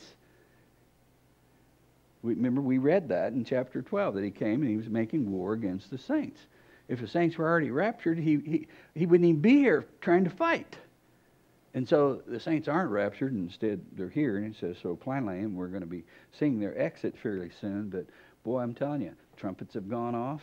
Remember, we read that in chapter 12, that he came and he was making war against the saints. If the saints were already raptured, he wouldn't even be here trying to fight. And so the saints aren't raptured. Instead, they're here. And it says, so plainly, and we're going to be seeing their exit fairly soon. But, boy, I'm telling you, trumpets have gone off.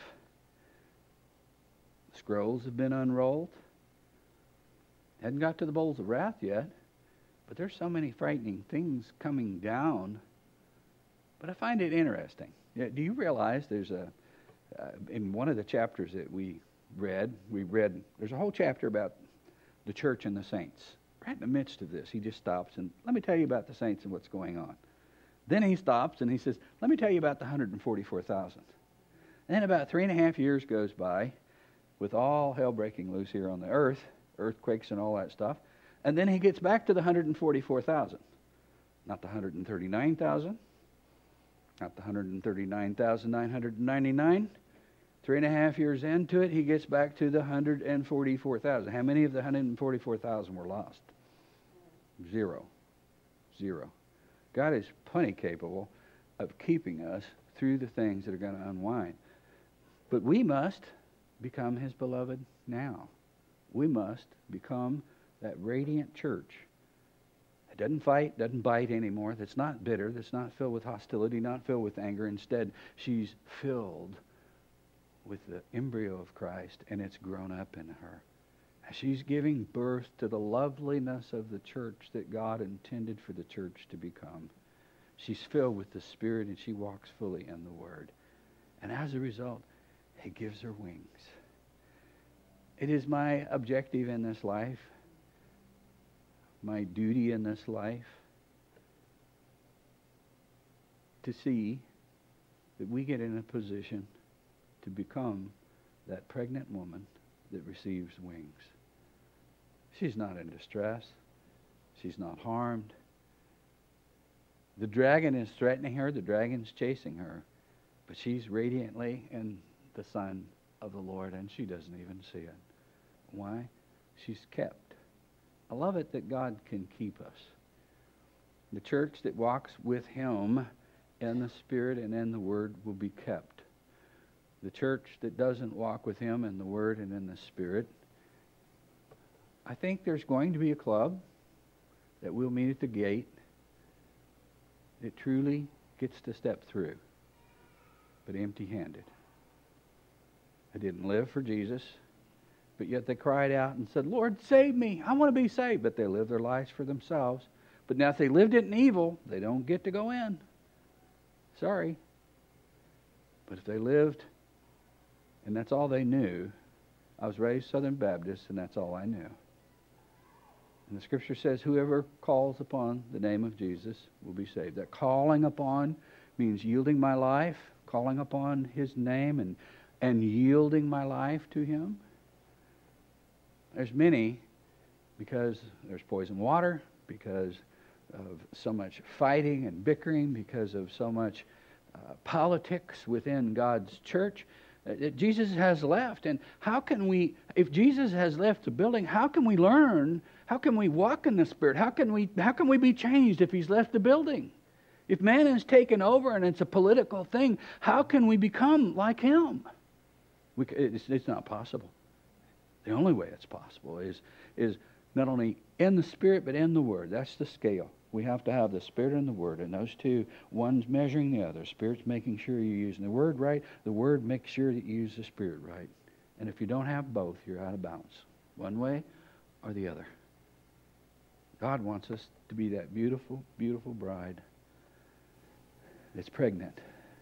Scrolls have been unrolled. Hadn't got to the bowls of wrath yet. But there's so many frightening things coming down. But I find it interesting. Do you realize there's in one of the chapters that we read, there's a whole chapter about the church and the saints. Right in the midst of this, he just stops and, let me tell you about the saints and what's going on. Then he stops and he says, let me tell you about the 144,000. And then about 3.5 years goes by with all hell breaking loose here on the earth, earthquakes and all that stuff. And then he gets back to the 144,000. Not the 139,000. Not the 139,999. 3.5 years into it, he gets back to the 144,000. How many of the 144,000 were lost? 0. God is plenty capable of keeping us through the things that are going to unwind. But we must become His beloved now. We must become that radiant church. It doesn't fight, doesn't bite anymore. That's not bitter. That's not filled with hostility, not filled with anger. Instead, she's filled with the embryo of Christ, and it's grown up in her. And she's giving birth to the loveliness of the church that God intended for the church to become. She's filled with the Spirit, and she walks fully in the Word. And as a result, He gives her wings. It is my objective in this life, my duty in this life, to see that we get in a position to become that pregnant woman that receives wings. She's not in distress. She's not harmed. The dragon is threatening her. The dragon's chasing her. But she's radiantly in the Son of the Lord, and she doesn't even see it. Why? She's kept. I love it that God can keep us. The church that walks with Him in the Spirit and in the Word will be kept. The church that doesn't walk with Him in the Word and in the Spirit, I think there's going to be a club that we'll meet at the gate that truly gets to step through, but empty-handed. They didn't live for Jesus, but yet they cried out and said, Lord, save me. I want to be saved. But they lived their lives for themselves. But now if they lived it in evil, they don't get to go in. Sorry. But if they lived, and that's all they knew, I was raised Southern Baptist, and that's all I knew. And the Scripture says, whoever calls upon the name of Jesus will be saved. That calling upon means yielding my life, calling upon His name, and yielding my life to Him. There's many, because there's poison water, because of so much fighting and bickering, because of so much politics within God's church, Jesus has left. And how can we, if Jesus has left the building, how can we learn? How can we walk in the Spirit? How can we be changed if He's left the building? If man has taken over and it's a political thing, how can we become like Him? It's not possible. The only way it's possible is not only in the Spirit, but in the Word. That's the scale. We have to have the Spirit and the Word, and those two, one's measuring the other. Spirit's making sure you're using the Word right. The Word makes sure that you use the Spirit right. And if you don't have both, you're out of balance. One way or the other. God wants us to be that beautiful, beautiful bride that's pregnant.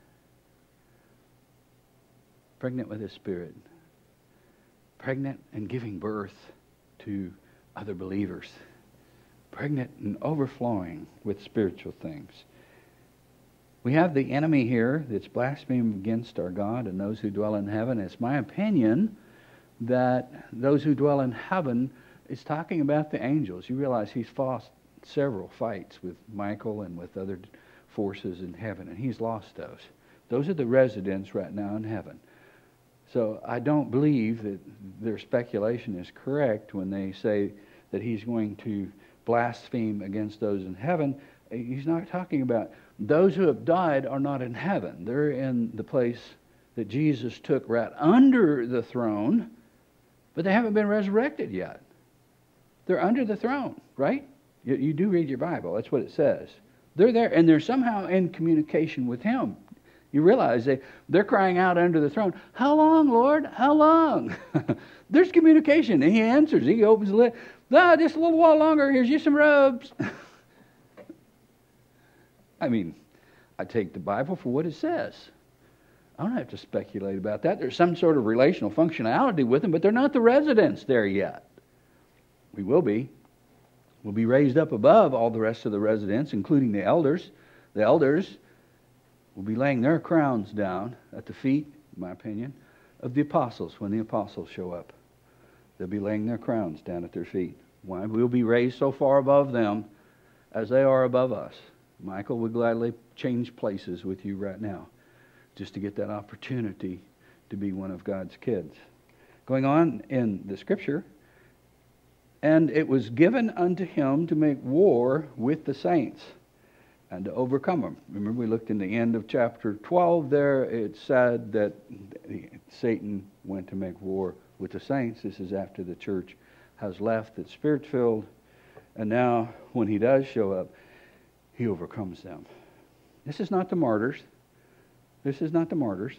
Pregnant with His Spirit. Pregnant and giving birth to other believers. Pregnant and overflowing with spiritual things. We have the enemy here that's blaspheming against our God and those who dwell in heaven. It's my opinion that those who dwell in heaven is talking about the angels. You realize he's fought several fights with Michael and with other forces in heaven, and he's lost those. Those are the residents right now in heaven. So I don't believe that their speculation is correct when they say that he's going to blaspheme against those in heaven. He's not talking about those who have died are not in heaven. They're in the place that Jesus took right under the throne, but they haven't been resurrected yet. They're under the throne, right? You do read your Bible. That's what it says. They're there, and they're somehow in communication with Him. You realize they're crying out under the throne, how long, Lord? How long? There's communication, and He answers. He opens the lid. Just a little while longer. Here's you some rubs. I mean, I take the Bible for what it says. I don't have to speculate about that. There's some sort of relational functionality with them, but they're not the residents there yet. We will be. We'll be raised up above all the rest of the residents, including the elders. The elders will be laying their crowns down at the feet, in my opinion, of the apostles when the apostles show up. They'll be laying their crowns down at their feet. Why? We'll be raised so far above them as they are above us. Michael would gladly change places with you right now just to get that opportunity to be one of God's kids. Going on in the Scripture, and it was given unto him to make war with the saints and to overcome them. Remember, we looked in the end of chapter 12 there. It said that Satan went to make war with the saints. This is after the church has left, that's Spirit-filled. And now, when he does show up, he overcomes them. This is not the martyrs. This is not the martyrs.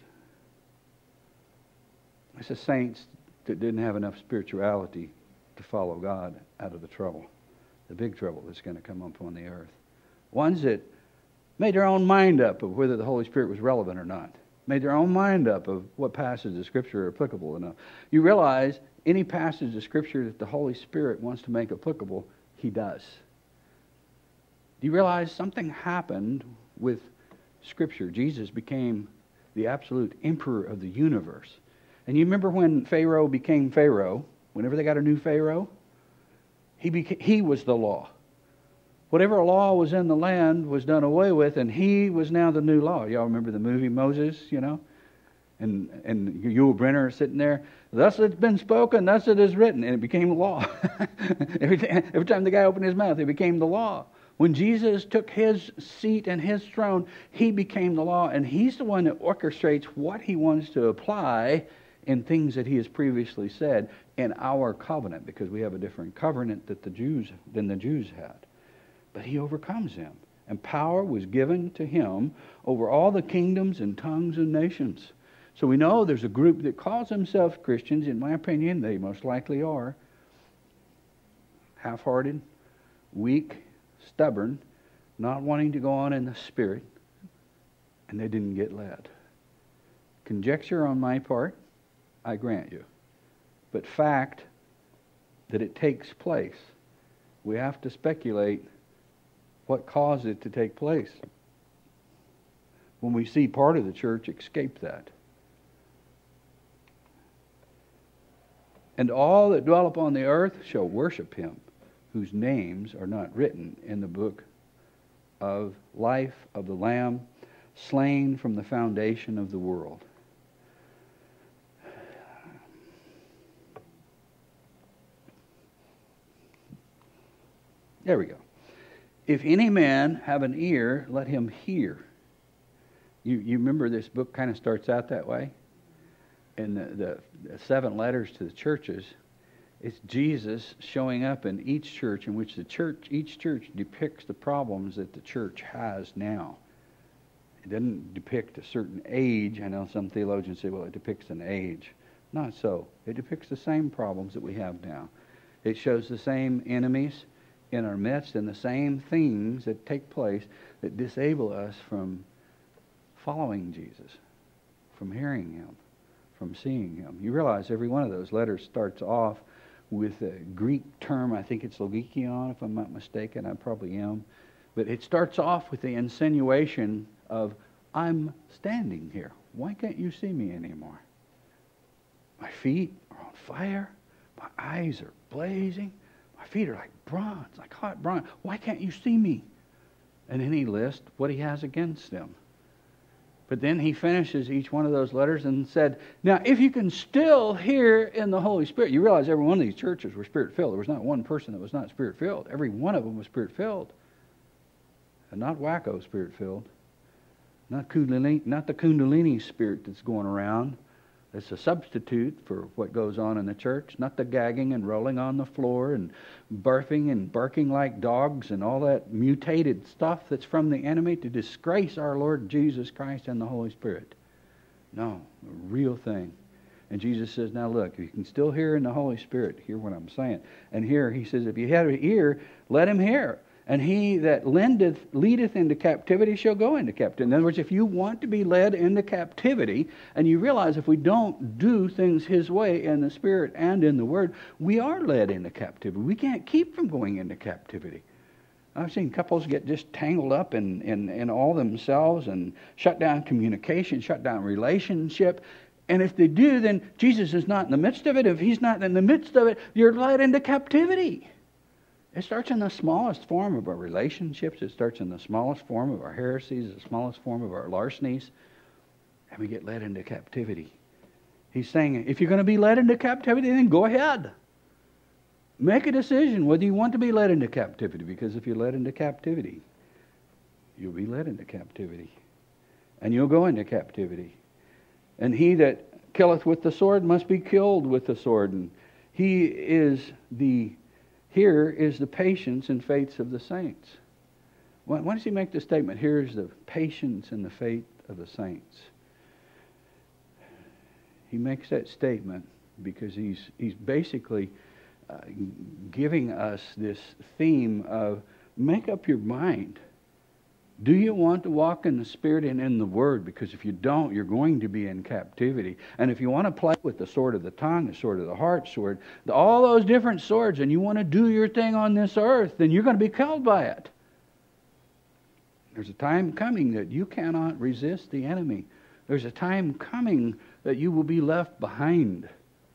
It's the saints that didn't have enough spirituality to follow God out of the trouble, the big trouble that's going to come upon the earth. Ones that made their own mind up of whether the Holy Spirit was relevant or not. Made their own mind up of what passages of Scripture are applicable enough. You realize any passage of Scripture that the Holy Spirit wants to make applicable, He does. Do you realize something happened with Scripture? Jesus became the absolute emperor of the universe. And you remember when Pharaoh became Pharaoh, whenever they got a new Pharaoh, he was the law. Whatever law was in the land was done away with, and he was now the new law. Y'all remember the movie Moses, you know? And Yul Brynner sitting there, thus it's been spoken, thus it is written, and it became law. Every time the guy opened his mouth, it became the law. When Jesus took his seat and his throne, he became the law, and he's the one that orchestrates what he wants to apply in things that he has previously said in our covenant, because we have a different covenant than the Jews had. But he overcomes them. And power was given to him over all the kingdoms and tongues and nations. So we know there's a group that calls themselves Christians. In my opinion, they most likely are. Half-hearted, weak, stubborn, not wanting to go on in the Spirit. And they didn't get led. Conjecture on my part, I grant you. But fact that it takes place. We have to speculate what caused it to take place. When we see part of the church escape that. And all that dwell upon the earth shall worship him, whose names are not written in the book of life of the Lamb, slain from the foundation of the world. There we go. If any man have an ear, let him hear. You remember this book kind of starts out that way? In the 7 letters to the churches, it's Jesus showing up in each church in which each church depicts the problems that the church has now. It doesn't depict a certain age. I know some theologians say, well, it depicts an age. Not so. It depicts the same problems that we have now. It shows the same enemies in our midst and the same things that take place that disable us from following Jesus, from hearing him, from seeing him. You realize every one of those letters starts off with a Greek term. I think it's logikion, if I'm not mistaken. I probably am. But it starts off with the insinuation of, I'm standing here. Why can't you see me anymore? My feet are on fire. My eyes are blazing. My feet are like bronze, like hot bronze. Why can't you see me? And then he lists what he has against them. But then he finishes each one of those letters and said, now if you can still hear in the Holy Spirit, you realize every one of these churches were Spirit-filled. There was not one person that was not Spirit-filled. Every one of them was Spirit-filled. And not wacko Spirit-filled. Not the Kundalini spirit that's going around. It's a substitute for what goes on in the church. Not the gagging and rolling on the floor and barfing and barking like dogs and all that mutated stuff that's from the enemy to disgrace our Lord Jesus Christ and the Holy Spirit. No, a real thing. And Jesus says, now look, if you can still hear in the Holy Spirit, hear what I'm saying. And here he says, if you have an ear, let him hear. And he that leadeth into captivity shall go into captivity. In other words, if you want to be led into captivity, and you realize if we don't do things his way in the Spirit and in the Word, we are led into captivity. We can't keep from going into captivity. I've seen couples get just tangled up in all themselves and shut down communication, shut down relationship. And if they do, then Jesus is not in the midst of it. If he's not in the midst of it, you're led into captivity. It starts in the smallest form of our relationships. It starts in the smallest form of our heresies, the smallest form of our larcenies. And we get led into captivity. He's saying, if you're going to be led into captivity, then go ahead. Make a decision whether you want to be led into captivity. Because if you're led into captivity, you'll be led into captivity. And you'll go into captivity. And he that killeth with the sword must be killed with the sword. And here is the patience and faith of the saints. Why does he make the statement? Here is the patience and the faith of the saints. He makes that statement because he's basically giving us this theme of make up your mind. Do you want to walk in the Spirit and in the Word? Because if you don't, you're going to be in captivity. And if you want to play with the sword of the tongue, the sword of the heart, all those different swords, and you want to do your thing on this earth, then you're going to be killed by it. There's a time coming that you cannot resist the enemy. There's a time coming that you will be left behind.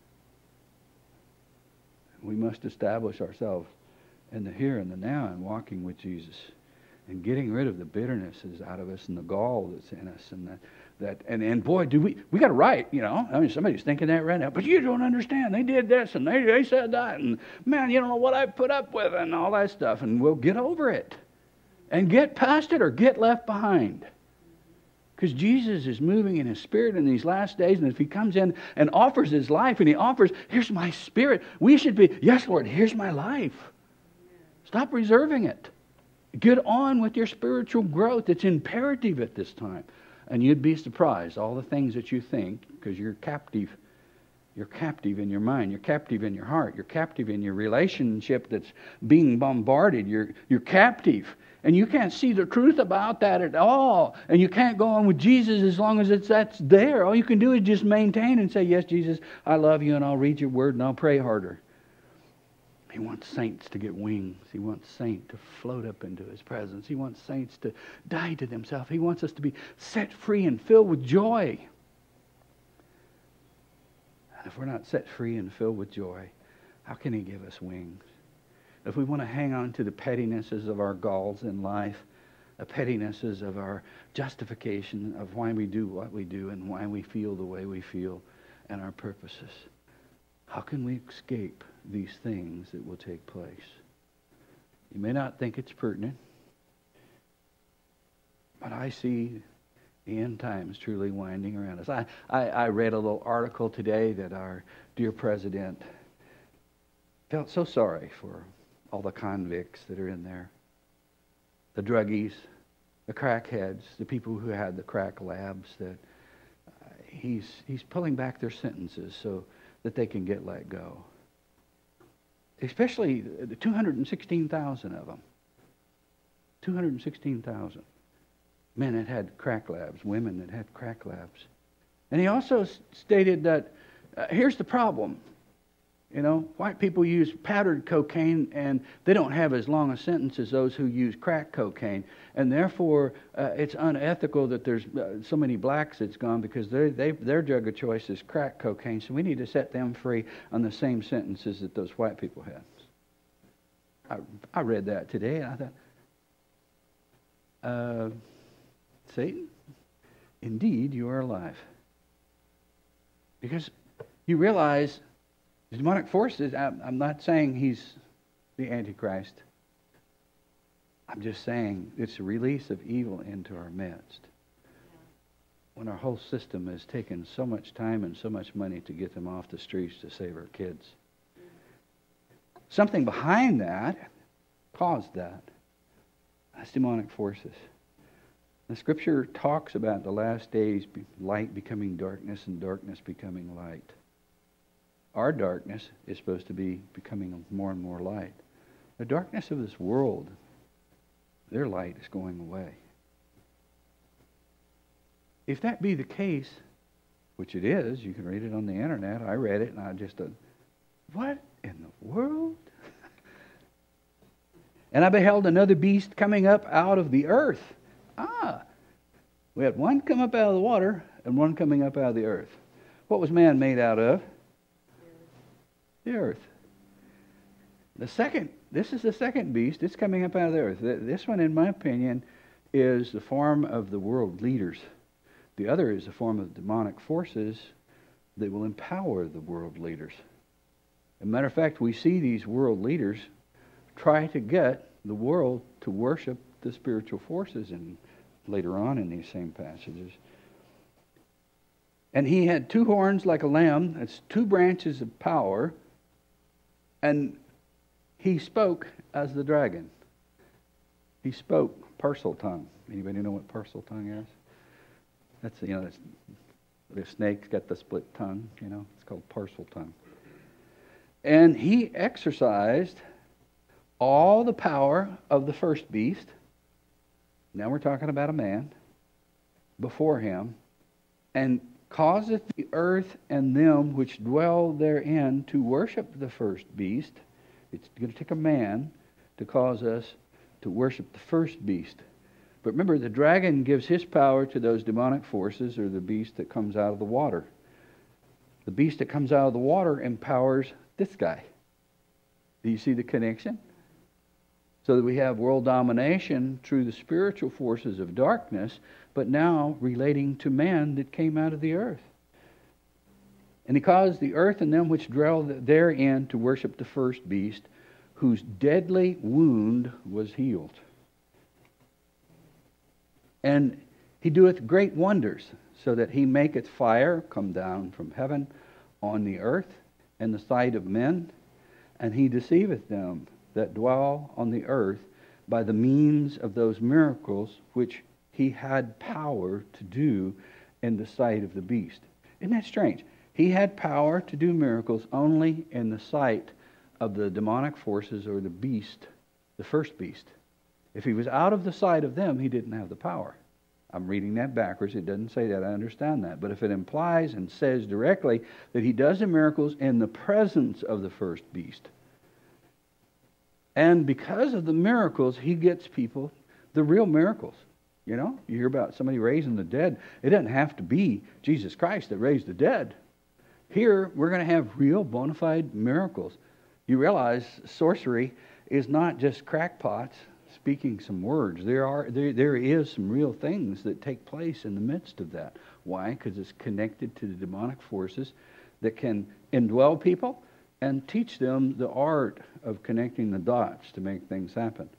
We must establish ourselves in the here and the now and walking with Jesus and getting rid of the bitternesses out of us and the gall that's in us and boy, do we got it right, you know. I mean, somebody's thinking that right now, but you don't understand. They did this and they said that, and man, you don't know what I put up with and all that stuff, and we'll get over it and get past it or get left behind. Because Jesus is moving in His Spirit in these last days, and if He comes in and offers His life, and He offers, here's my Spirit, we should be, yes, Lord, here's my life. Stop reserving it. Get on with your spiritual growth. It's imperative at this time. And you'd be surprised, all the things that you think, because you're captive. You're captive in your mind. You're captive in your heart. You're captive in your relationship that's being bombarded. You're captive. And you can't see the truth about that at all. And you can't go on with Jesus as long as that's there. All you can do is just maintain and say, yes, Jesus, I love you, and I'll read your word, and I'll pray harder. He wants saints to get wings. He wants saints to float up into His presence. He wants saints to die to themselves. He wants us to be set free and filled with joy. And if we're not set free and filled with joy, how can He give us wings? If we want to hang on to the pettinesses of our galls in life, the pettinesses of our justification of why we do what we do and why we feel the way we feel and our purposes, how can we escape these things that will take place? You may not think it's pertinent, but I see the end times truly winding around us. I read a little article today that our dear president felt so sorry for all the convicts that are in there, the druggies, the crackheads, the people who had the crack labs, that he's pulling back their sentences so that they can get let go. Especially the 216,000 of them. 216,000. Men that had crack labs, women that had crack labs. And he also stated that, here's the problem. You know, white people use powdered cocaine, and they don't have as long a sentence as those who use crack cocaine. And therefore, it's unethical that there's so many blacks that's gone, because their drug of choice is crack cocaine. So we need to set them free on the same sentences that those white people had. I read that today, and I thought, Satan, indeed you are alive. Because you realize the demonic forces, I'm not saying he's the Antichrist. I'm just saying it's a release of evil into our midst. When our whole system has taken so much time and so much money to get them off the streets to save our kids. Something behind that caused that. That's demonic forces. The Scripture talks about the last days, light becoming darkness and darkness becoming light. Our darkness is supposed to be becoming more and more light. The darkness of this world, their light is going away. If that be the case, which it is, you can read it on the internet. I read it and I just thought, what in the world? And I beheld another beast coming up out of the earth. We had one come up out of the water and one coming up out of the earth. What was man made out of? The earth. This is the second beast. It's coming up out of the earth. This one, in my opinion, is the form of the world leaders. The other is the form of demonic forces that will empower the world leaders. As a matter of fact, we see these world leaders try to get the world to worship the spiritual forces in later on in these same passages. And he had 2 horns like a lamb. That's 2 branches of power. And he spoke as the dragon. He spoke Parseltongue. Anybody know what Parseltongue is? That's, that's, the snake's got the split tongue, It's called Parseltongue. And he exercised all the power of the first beast. Now we're talking about a man. Before him. And causeth the earth and them which dwell therein to worship the first beast. It's going to take a man to cause us to worship the first beast. But remember, the dragon gives his power to those demonic forces, or the beast that comes out of the water. The beast that comes out of the water empowers this guy. Do you see the connection? So that we have world domination through the spiritual forces of darkness, but now relating to man that came out of the earth. And he caused the earth and them which dwell therein to worship the first beast, whose deadly wound was healed. And he doeth great wonders, so that he maketh fire come down from heaven on the earth in the sight of men, and he deceiveth them that dwell on the earth by the means of those miracles which he had power to do in the sight of the beast. Isn't that strange? He had power to do miracles only in the sight of the demonic forces or the beast, the first beast. If he was out of the sight of them, he didn't have the power. I'm reading that backwards. It doesn't say that. I understand that. But if it implies and says directly that he does the miracles in the presence of the first beast, and because of the miracles, he gets people the real miracles. You hear about somebody raising the dead. It doesn't have to be Jesus Christ that raised the dead. Here, we're going to have real bona fide miracles. You realize sorcery is not just crackpots speaking some words. There is some real things that take place in the midst of that. Why? Because it's connected to the demonic forces that can indwell people and teach them the art of connecting the dots to make things happen.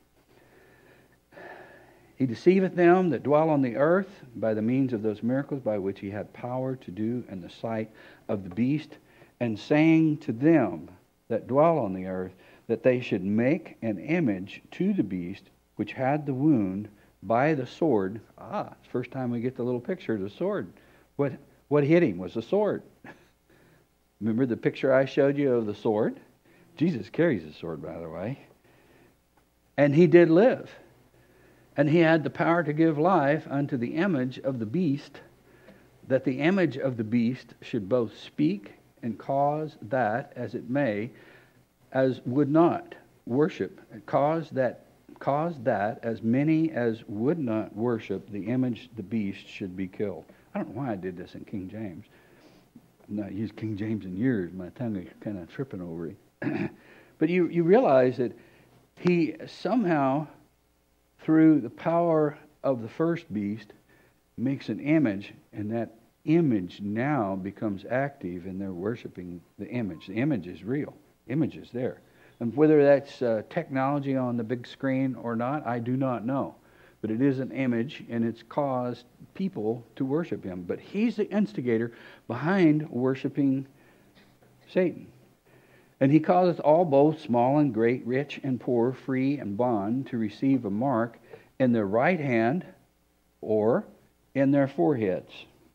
He deceiveth them that dwell on the earth by the means of those miracles by which he had power to do in the sight of the beast, and saying to them that dwell on the earth that they should make an image to the beast which had the wound by the sword. It's the first time we get the little picture of the sword. What hit him was the sword. Remember the picture I showed you of the sword? Jesus carries a sword, by the way. And he did live. And he had the power to give life unto the image of the beast, that the image of the beast should both speak and cause that, as it may, as would not worship, cause that as many as would not worship the image the beast should be killed. I don't know why I did this in King James. I've not used King James in years. My tongue is kind of tripping over it. But you realize that he somehow, through the power of the first beast, makes an image, and that image now becomes active, and they're worshiping the image. The image is real. Image is there. And whether that's technology on the big screen or not, I do not know. But it is an image, and it's caused people to worship him. But he's the instigator behind worshiping Satan. And he causeth all, both small and great, rich and poor, free and bond, to receive a mark in their right hand or in their foreheads,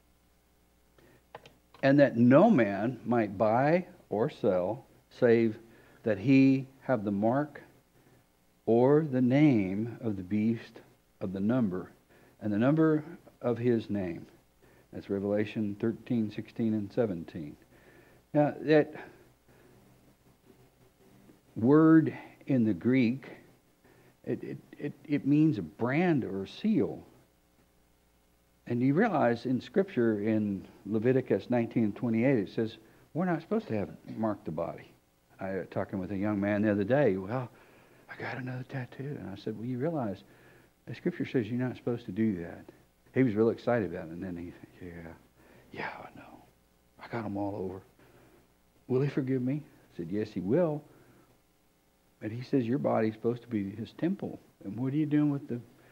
and that no man might buy or sell, save that he have the mark or the name of the beast, of the number, and the number of his name. That's Revelation 13, 16, and 17. Now, that word in the Greek, it means a brand or a seal. And you realize in Scripture, in Leviticus 19:28, it says, we're not supposed to have marked the body. I was talking with a young man the other day. Well, I got another tattoo. And I said, well, you realize the Scripture says you're not supposed to do that. He was real excited about it. And then he said, yeah, I know. I got them all over. Will he forgive me? I said, yes, he will. And he says, your body's supposed to be his temple. And what are you doing with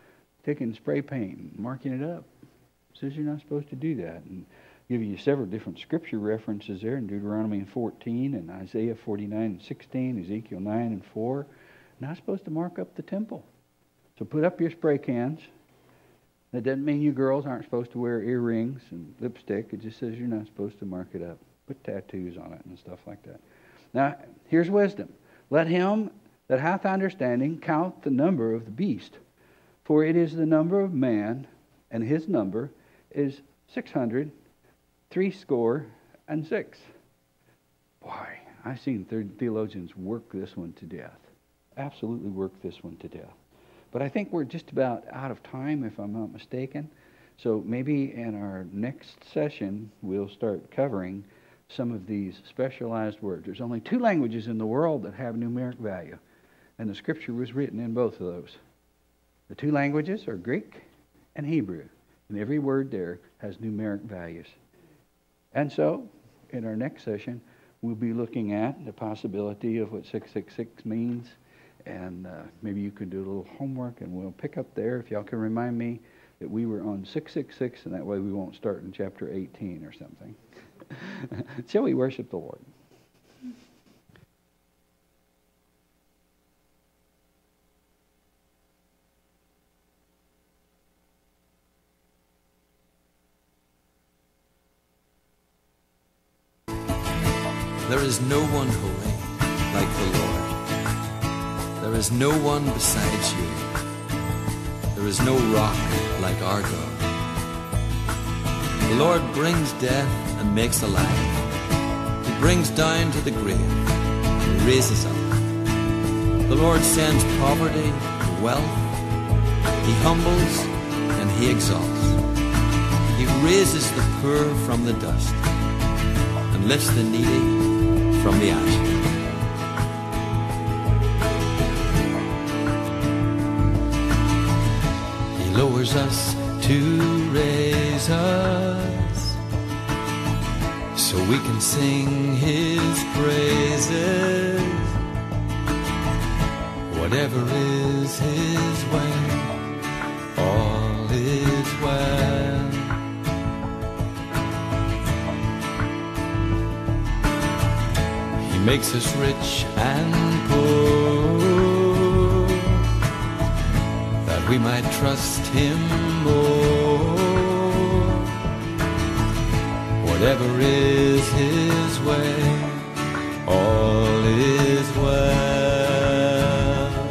taking spray paint and marking it up. It says you're not supposed to do that. And give you several different scripture references there in Deuteronomy 14 and Isaiah 49 and 16, Ezekiel 9 and 4. Not supposed to mark up the temple. So put up your spray cans. That doesn't mean you girls aren't supposed to wear earrings and lipstick. It just says you're not supposed to mark it up. Put tattoos on it and stuff like that. Now, here's wisdom. Let him that hath understanding count the number of the beast, for it is the number of man, and his number is 666. Boy, I've seen theologians work this one to death. Absolutely work this one to death. But I think we're just about out of time, if I'm not mistaken. So maybe in our next session, we'll start covering some of these specialized words. There's only 2 languages in the world that have numeric value, and the Scripture was written in both of those. The 2 languages are Greek and Hebrew, and every word there has numeric values. And so, in our next session, we'll be looking at the possibility of what 666 means, and maybe you can do a little homework, and we'll pick up there. If y'all can remind me that we were on 666, and that way we won't start in chapter 18 or something. Shall we worship the Lord? There is no one holy like the Lord. There is no one besides you. There is no rock like our God. The Lord brings death and makes alive. He brings down to the grave and raises up. The Lord sends poverty and wealth. He humbles and He exalts. He raises the poor from the dust and lifts the needy from the ash. He lowers us to raise us, so we can sing His praises. Whatever is His way, all is well. He makes us rich and poor, that we might trust Him more. Whatever is His way, all is well.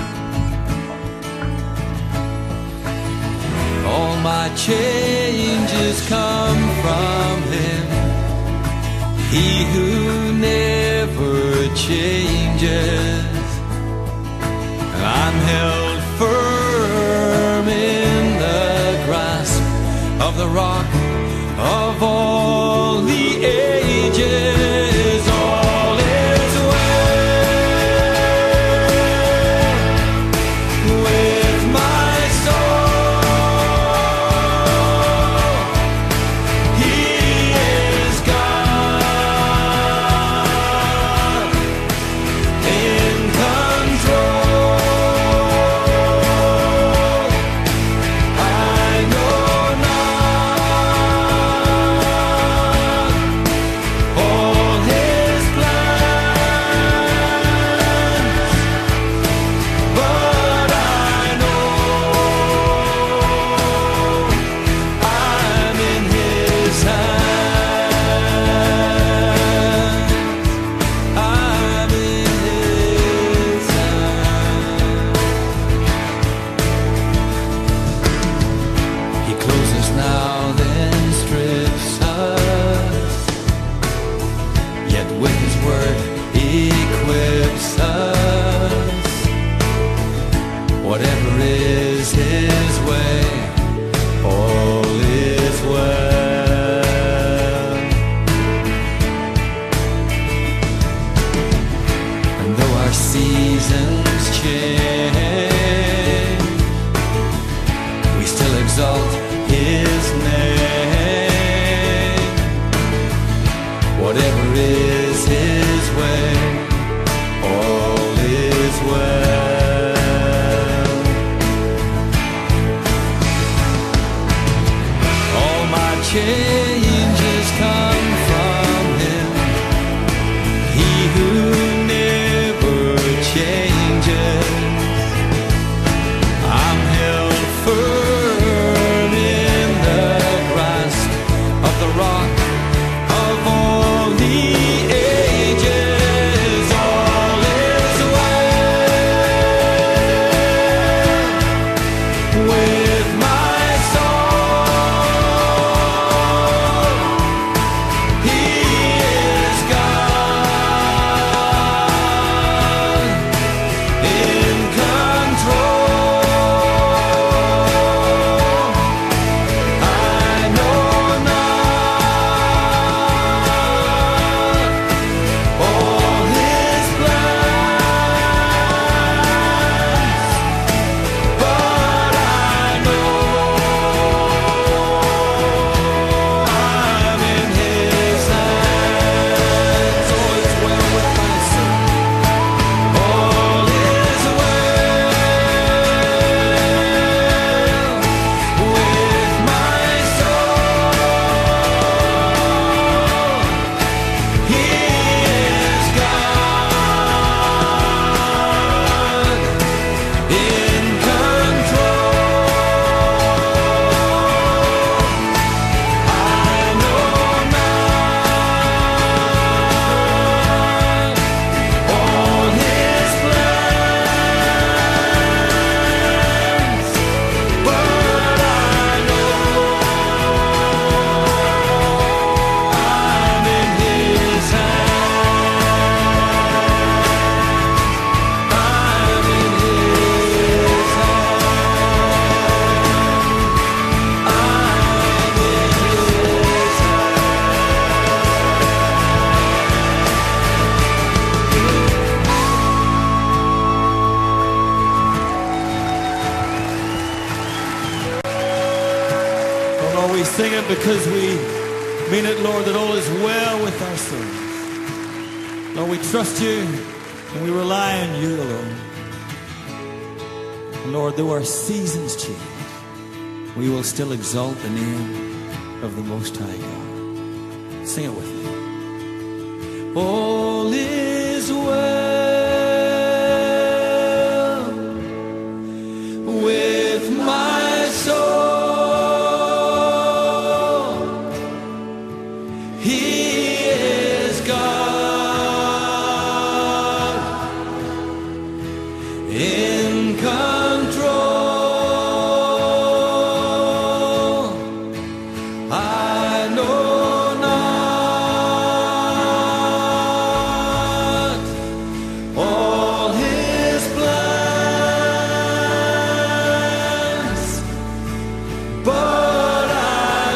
All my changes come from Him, He who never changes. I'm held firm in the grasp of the rock of all the ages. All is well with my soul. He is God in control. I know not all His plans, but I know I'm in His hands. I'm in His hands. He closes now, then strips us, yet with His word equips us. Whatever is His way, all is well. And though our seasons change, we still exalt His name. Whatever is His way, all is well. sing it because we mean it, Lord, that all is well with our souls. Lord, we trust you and we rely on you alone. And Lord, though our seasons change, we will still exalt the name of the Most High God. Sing it with me. All is well with my soul. He is God in control. I know not all his plans, but I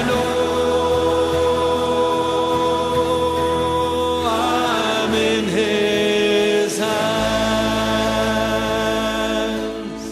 know I'm in his hands.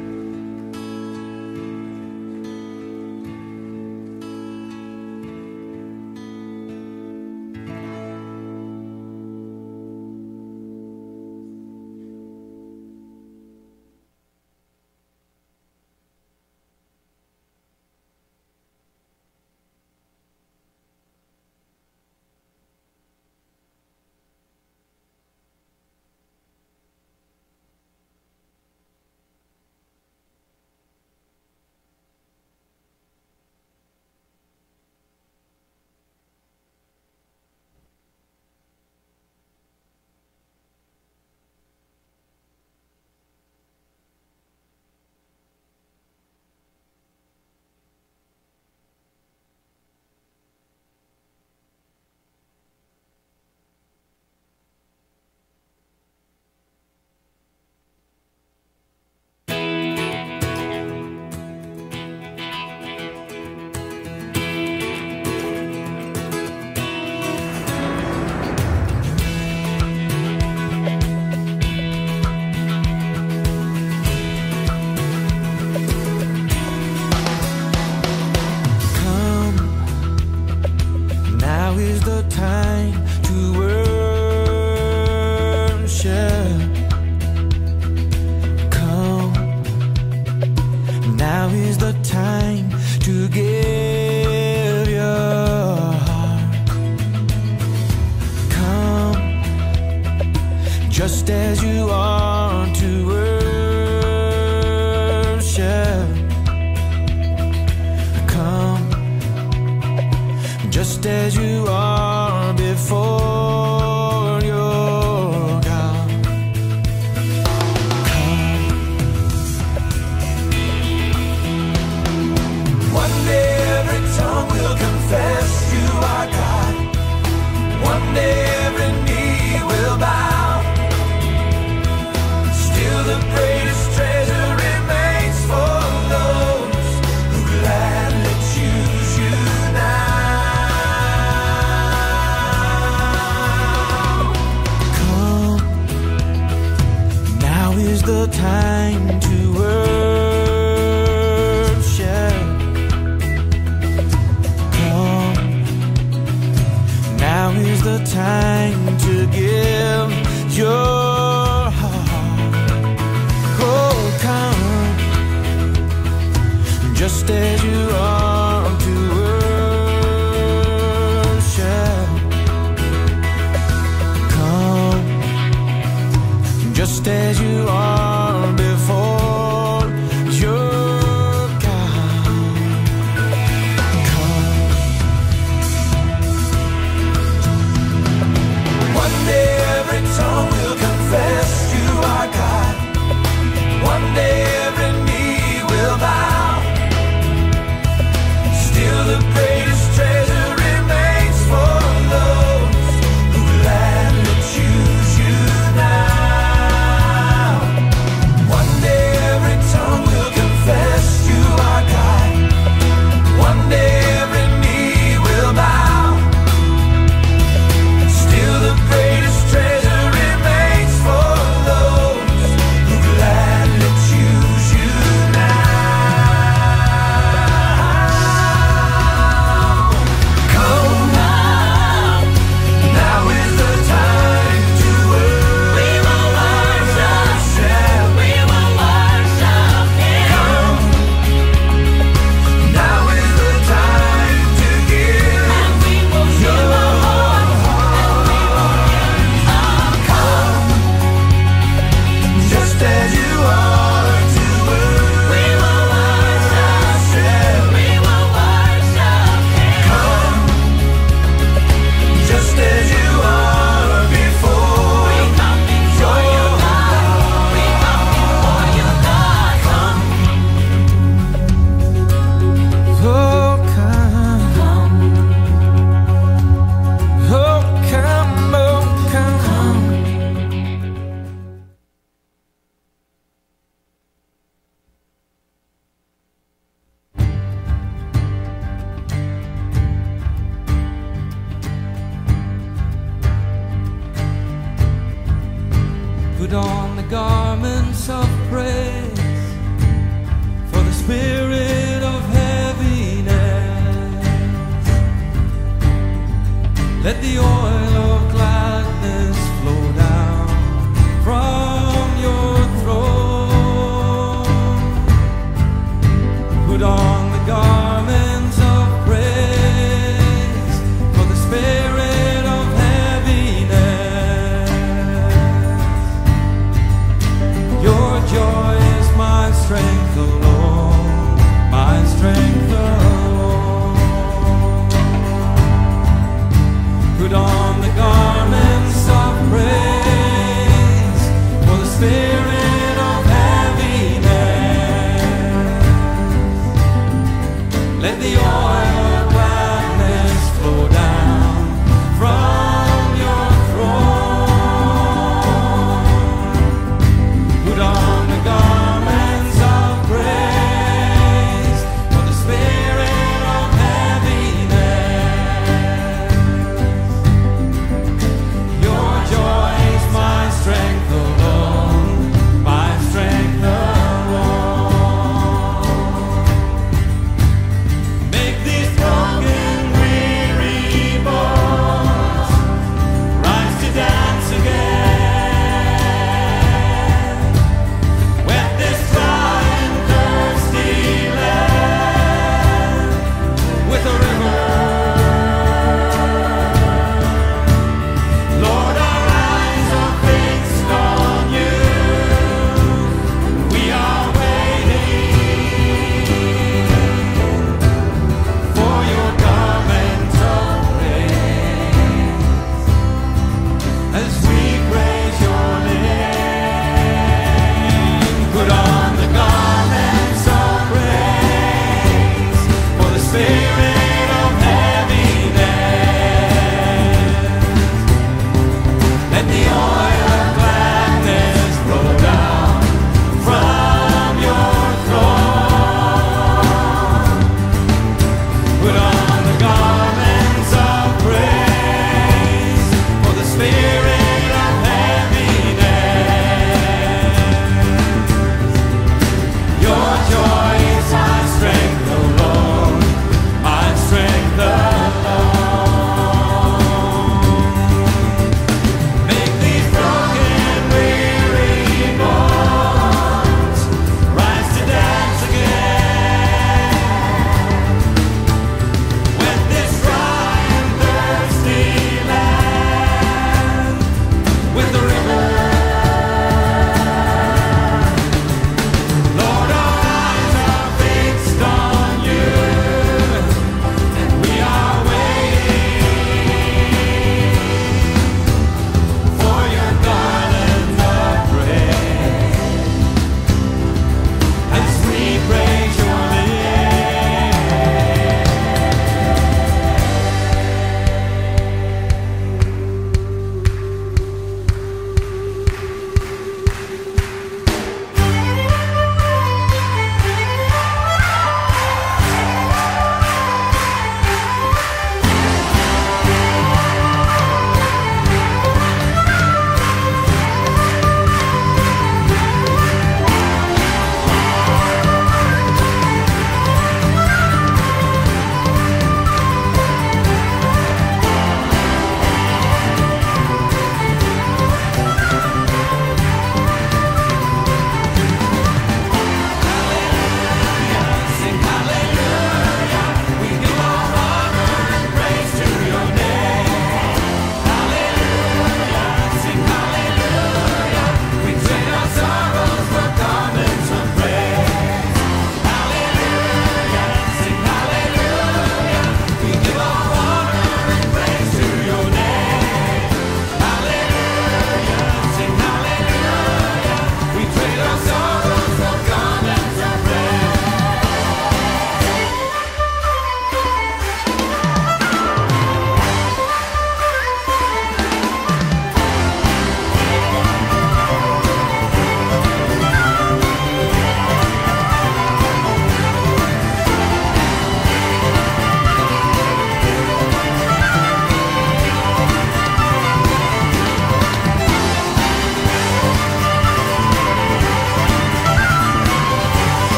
Now is the time to worship. Come. Now is the time to give your heart. Come, just as you are to worship. Come, just as you are before your God. Come. One day every tongue will confess you are God. One day every knee will bow. Still the greatest treasure remains for those who gladly choose you now. Is the time to worship. Come, now is the time to give your heart. Oh, come, just as you are to worship. Come, just as you are before your God. Come. One day every tongue will confess you are God. One day every knee will bow. Still the greatest treasure remains for those who gladly choose you now. Put on the garments of praise for the spirit of heaviness. Let the oil of gladness flow down from your throne. Put on the garments of praise for the spirit of heaviness. Your joy is my strength alone, my strength alone. Put on the garments of praise for the spirit of heaviness. Let the oil of gladness flow down from your throne. Put on the garments of praise for the spirit of heaviness. Your joy is my strength alone,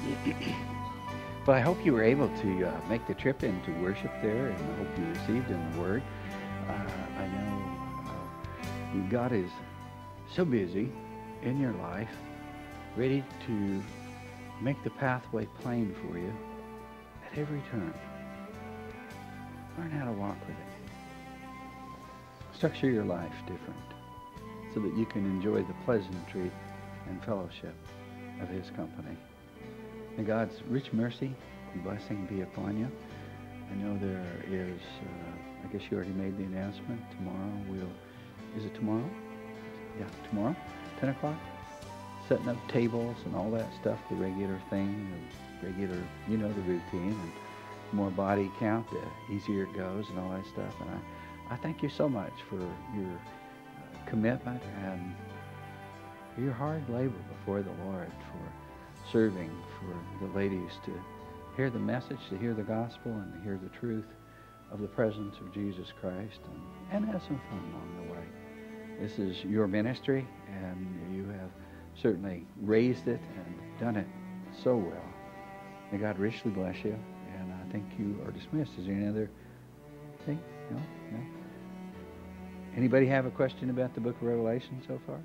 But I hope you were able to make the trip in to worship there, and I hope you received in the Word. I know God is so busy in your life, ready to make the pathway plain for you at every turn. Learn how to walk with it. Structure your life different so that you can enjoy the pleasantry and fellowship of His company. May God's rich mercy and blessing be upon you. I know there is, I guess you already made the announcement. Tomorrow is it tomorrow? Yeah, tomorrow, 10 o'clock. Setting up tables and all that stuff, the regular thing, the regular, you know, the routine. And the more body count, the easier it goes and all that stuff. And I thank you so much for your commitment and for your hard labor before the Lord, for serving, for the ladies to hear the message, to hear the gospel, and to hear the truth of the presence of Jesus Christ, and have some fun along the way. This is your ministry, and you have certainly raised it and done it so well. May God richly bless you, and I think you are dismissed. Is there any other thing? No? Anybody have a question about the book of Revelation so far?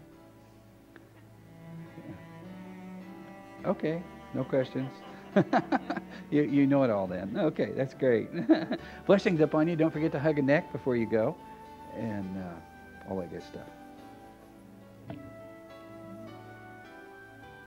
Yeah. Okay, no questions. You know it all then. Okay, that's great. Blessings upon you. Don't forget to hug a neck before you go, and all that good stuff.